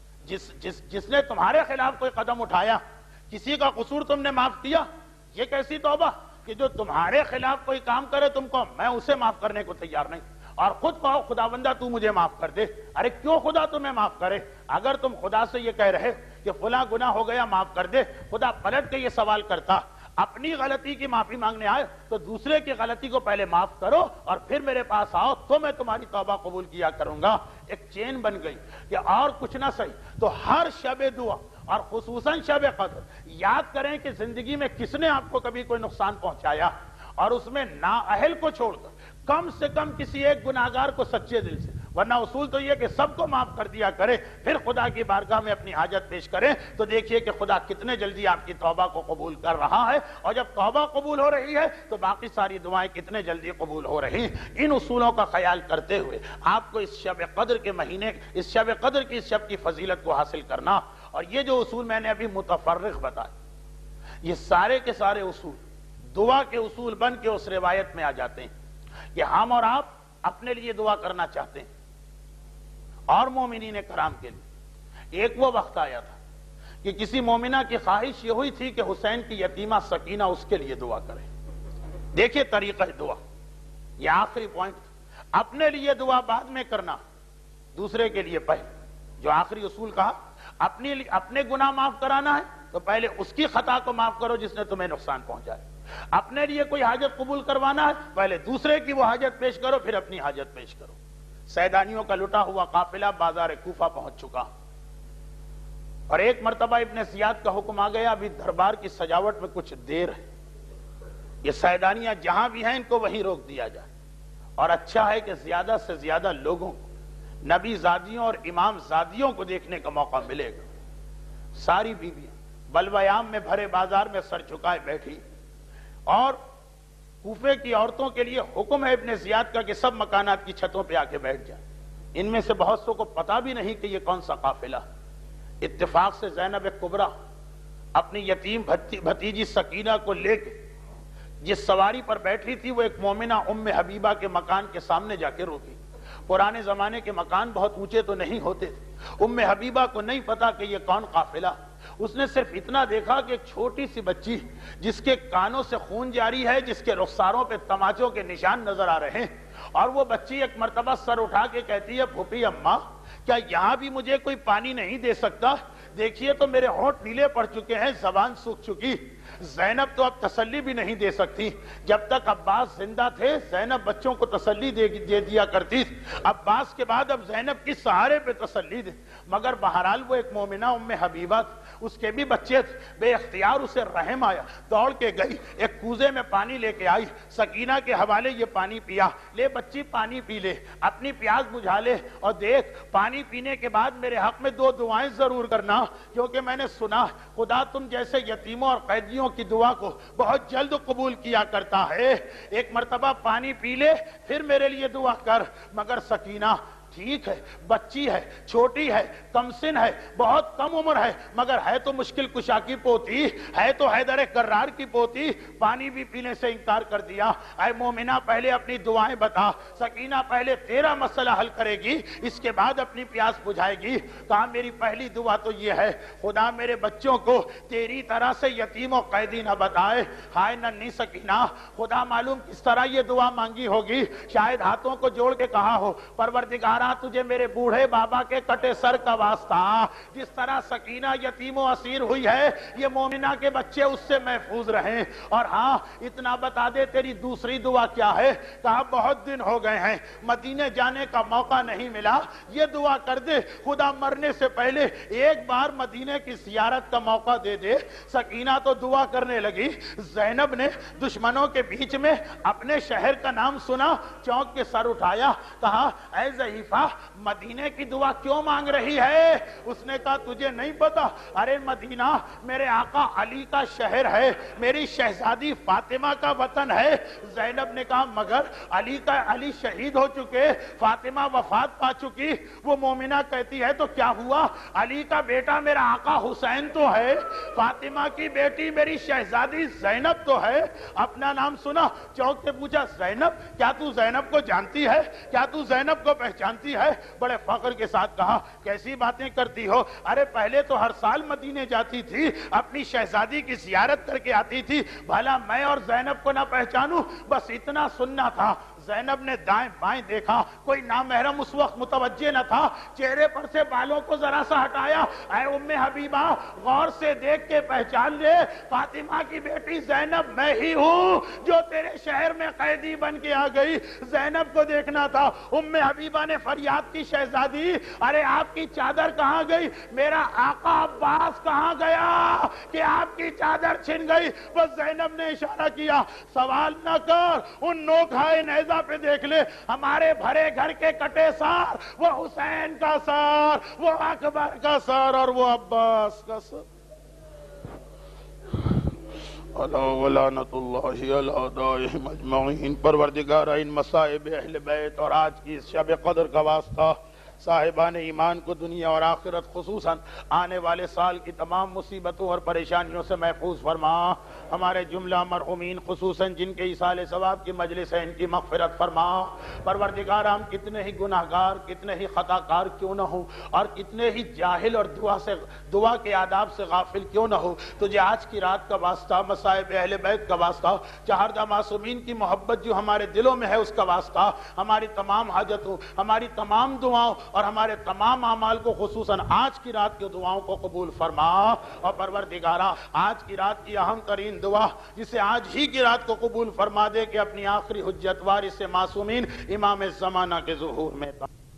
جس جس جس نے تمہارے خلاف کوئی قدم اٹھایا، کسی کا قصور تم نے معاف کیا؟ یہ کیسی توبہ کہ جو تمہارے خلاف کوئی کام کرے تم کو میں اسے معاف کرنے کو تیار نہیں، اور خود کہو خدا بندہ تو مجھے معاف کر دے. ارے کیوں خدا تمہیں معاف کرے؟ اگر تم خدا سے یہ کہہ رہے کہ فلاں گناہ ہو گیا معاف کر دے، خدا پلٹ کے یہ سوال کرتا اپنی غلطی کی معافی مانگنے آئے تو دوسرے کی غلطی کو پہلے معاف کرو اور پھر میرے پاس آؤ تو میں تمہاری توبہ قبول کیا کروں گا. ایک چین بن گئی کہ اور کچھ نہ صحیح تو ہر شب دعا اور خصوصاً شب قدر یاد کریں کہ زندگی میں کس نے آپ کو کبھی کوئی نقصان پہنچایا، اور اس میں نااہل کو چھوڑ کر کم سے کم کسی ایک گناہگار کو سچے دل سے، ورنہ اصول تو یہ کہ سب کو معاف کر دیا کرے، پھر خدا کی بارگاہ میں اپنی حاجت پیش کریں تو دیکھیے کہ خدا کتنے جلدی آپ کی توبہ کو قبول کر رہا ہے. اور جب توبہ قبول ہو رہی ہے تو باقی ساری دعائیں کتنے جلدی قبول ہو رہی ہیں. ان اصولوں کا خیال کرتے ہوئے آپ کو اس شب قدر کے مہینے، اس شب قدر کی اس شب کی فضیلت کو حاصل کرنا، اور یہ جو اصول میں نے ابھی متفرق بتائے، یہ سارے کے سارے اصول دعا کے اصول بن کے اس روایت میں آ جاتے ہیں کہ ہم اور آپ اپنے لیے دعا کرنا چاہتے ہیں اور مومنین کرام کے لیے. ایک وہ وقت آیا تھا کہ کسی مومنہ کی خواہش یہ ہوئی تھی کہ حسین کی یتیمہ سکینہ اس کے لیے دعا کرے. دیکھیے طریقہ دعا، یہ آخری پوائنٹ، اپنے لیے دعا بعد میں کرنا، دوسرے کے لیے پہلے. جو آخری اصول کہا اپنے اپنے گناہ معاف کرانا ہے تو پہلے اس کی خطا کو معاف کرو جس نے تمہیں نقصان پہنچایا. اپنے لیے کوئی حاجت قبول کروانا ہے پہلے دوسرے کی وہ حاجت پیش کرو پھر اپنی حاجت پیش کرو. سیدانیوں کا لٹا ہوا قافلہ بازار کوفہ پہنچ چکا اور ایک مرتبہ ابن زیاد کا حکم آ گیا ابھی دربار کی سجاوٹ میں کچھ دیر ہے، یہ سیدانیاں جہاں بھی ہیں ان کو وہیں روک دیا جائے، اور اچھا ہے کہ زیادہ سے زیادہ لوگوں کو نبی زادیوں اور امام زادیوں کو دیکھنے کا موقع ملے گا. ساری بیویاں بلویام میں بھرے بازار میں سر جھکائے بیٹھی، اور کوفے کی عورتوں کے لیے حکم ہے ابن زیاد کا کہ سب مکانات کی چھتوں پہ آ کے بیٹھ جائیں. ان میں سے بہت سو کو پتا بھی نہیں کہ یہ کون سا قافلہ. اتفاق سے زینب کبریٰ اپنی یتیم بھتیجی سکینہ کو لے کے جس سواری پر بیٹھی تھی وہ ایک مومنہ ام حبیبہ کے مکان کے سامنے جا کے روکی. پرانے زمانے کے مکان بہت اونچے تو نہیں ہوتے تھے. ام حبیبہ کو نہیں پتا کہ یہ کون قافلہ. اس نے صرف اتنا دیکھا کہ ایک چھوٹی سی بچی جس کے کانوں سے خون جاری ہے، جس کے رخساروں پہ تماچوں کے نشان نظر آ رہے ہیں، اور وہ بچی ایک مرتبہ سر اٹھا کے کہتی ہے پھوپھی اماں کیا یہاں بھی مجھے کوئی پانی نہیں دے سکتا؟ دیکھیے تو میرے ہونٹ نیلے پڑ چکے ہیں، زبان سوکھ چکی. زینب تو اب تسلی بھی نہیں دے سکتی. جب تک عباس زندہ تھے زینب بچوں کو تسلی دے, دے دیا کرتی تھی. عباس کے بعد اب زینب کی سہارے پہ تسلی دے. مگر بہرحال وہ ایک مومنہ ام حبیبہ تھی, اس کے بھی بچے تھے. بے اختیار اسے رحم آیا, دوڑ کے گئی, ایک کوزے میں پانی لے کے آئی, سکینہ کے حوالے یہ پانی پیا. لے بچی پانی پی لے, اپنی پیاس بجھا لے, اور دیکھ پانی پینے کے بعد میرے حق میں دو دعائیں ضرور کرنا, کیونکہ میں نے سنا خدا تم جیسے یتیموں اور قیدیوں کی دعا کو بہت جلد قبول کیا کرتا ہے. ایک مرتبہ پانی پی لے پھر میرے لیے دعا کر. مگر سکینہ ٹھیک ہے, بچی ہے, چھوٹی ہے, کم سن ہے, بہت کم عمر ہے, مگر ہے تو مشکل کشا کی پوتی, ہے تو حیدر کرار کی پوتی. پانی بھی پینے سے انکار کر دیا. اے مومنہ پہلے اپنی دعائیں بتا. سکینہ پہلے تیرا مسئلہ حل کرے گی, اس کے بعد اپنی پیاس بجھائے گی. کہا میری پہلی دعا تو یہ ہے, خدا میرے بچوں کو تیری طرح سے یتیم و قیدی نہ بتائے. ہائے ننھی سکینہ, خدا معلوم کس طرح یہ دعا مانگی ہوگی. شاید ہاتھوں کو جوڑ کے کہا ہو, پروردگار تجھے میرے بوڑھے بابا کے کٹے سر کا واسطہ, جس طرح سکینہ یتیم و اسیر ہوئی ہے یہ مومنہ کے بچے اس سے محفوظ رہیں. اور ہاں اتنا بتا دے تیری دوسری دعا کیا ہے. کہا بہت دن ہو گئے ہیں, مدینے جانے کا موقع نہیں ملا, یہ دعا کر دے خدا مرنے سے پہلے ایک بار مدینے کی زیارت کا موقع دے دے. سکینہ تو دعا کرنے لگی. زینب نے دشمنوں کے بیچ میں اپنے شہر کا نام سنا, چونک کے سر اٹھایا. کہا اے ضعیف مدینے کی دعا کیوں مانگ رہی ہے؟ اس نے کہا تجھے نہیں پتا, ارے مدینہ میرے آقا علی کا شہر ہے, میری شہزادی فاطمہ کا وطن ہے. زینب نے کہا مگر علی کا علی شہید ہو چکے, فاطمہ وفات پا چکی. وہ مومنہ کہتی ہے تو کیا ہوا, علی کا بیٹا میرا آقا حسین تو ہے, فاطمہ کی بیٹی میری شہزادی زینب تو ہے. اپنا نام سنا, چوک سے پوچھا زینب, کیا تو زینب کو جانتی ہے, کیا تو زینب کو پہچانتی ہے؟ بڑے فخر کے ساتھ کہا کیسی باتیں کرتی ہو, ارے پہلے تو ہر سال مدینے جاتی تھی, اپنی شہزادی کی زیارت کر کے آتی تھی, بھلا میں اور زینب کو نہ پہچانوں؟ بس اتنا سننا تھا. زینب نے دائیں بائیں دیکھا, کوئی نامحرم اس وقت متوجہ نہ تھا. چہرے پر سے بالوں کو ذرا سا ہٹایا. اے ام حبیبہ غور سے دیکھ کے پہچان لے, فاطمہ کی بیٹی زینب میں ہی ہوں جو تیرے شہر میں قیدی بن کے آ گئی. زینب کو دیکھنا تھا. ام حبیبہ نے فریاد کی شہزادی ارے آپ کی چادر کہاں گئی, میرا آقا عباس کہاں گیا کہ آپ کی چادر چھن گئی؟ بس زینب نے اشارہ کیا, سوال نہ کر, ان نوک ہائے نیزہ پہ دیکھ لے, ہمارے بھرے گھر کے کٹے سار, وہ حسین کا سار, وہ اکبر کا سار, اور وہ عباس کا سار. اللہ ولعنت اللہ علی اعدائہم اجمعین. پروردگار ان مصائب اہل بیت اور آج کی اس شب قدر کا واسطہ صاحبان ایمان کو دنیا اور آخرت خصوصاً آنے والے سال کی تمام مصیبتوں اور پریشانیوں سے محفوظ فرما. ہمارے جملہ مرحومین خصوصاً جن کے ایصال ثواب کی مجلس ہے ان کی مغفرت فرما. پروردگار ہم کتنے ہی گناہگار, کتنے ہی خطا کار کیوں نہ ہوں, اور کتنے ہی جاہل اور دعا سے دعا کے آداب سے غافل کیوں نہ ہو, تجھے آج کی رات کا واسطہ, مصائب اہل بیت کا واسطہ, چہاردہ معصومین کی محبت جو ہمارے دلوں میں ہے اس کا واسطہ, ہماری تمام حاجتوں, ہماری تمام دعاؤں اور ہمارے تمام اعمال کو خصوصاً آج کی رات کی دعاؤں کو قبول فرما. اور پروردگارہ آج کی رات کی اہم ترین دعا جسے آج ہی کی رات کو قبول فرما دے کہ اپنی آخری حجت وارث معصومین امام زمانہ کے ظہور میں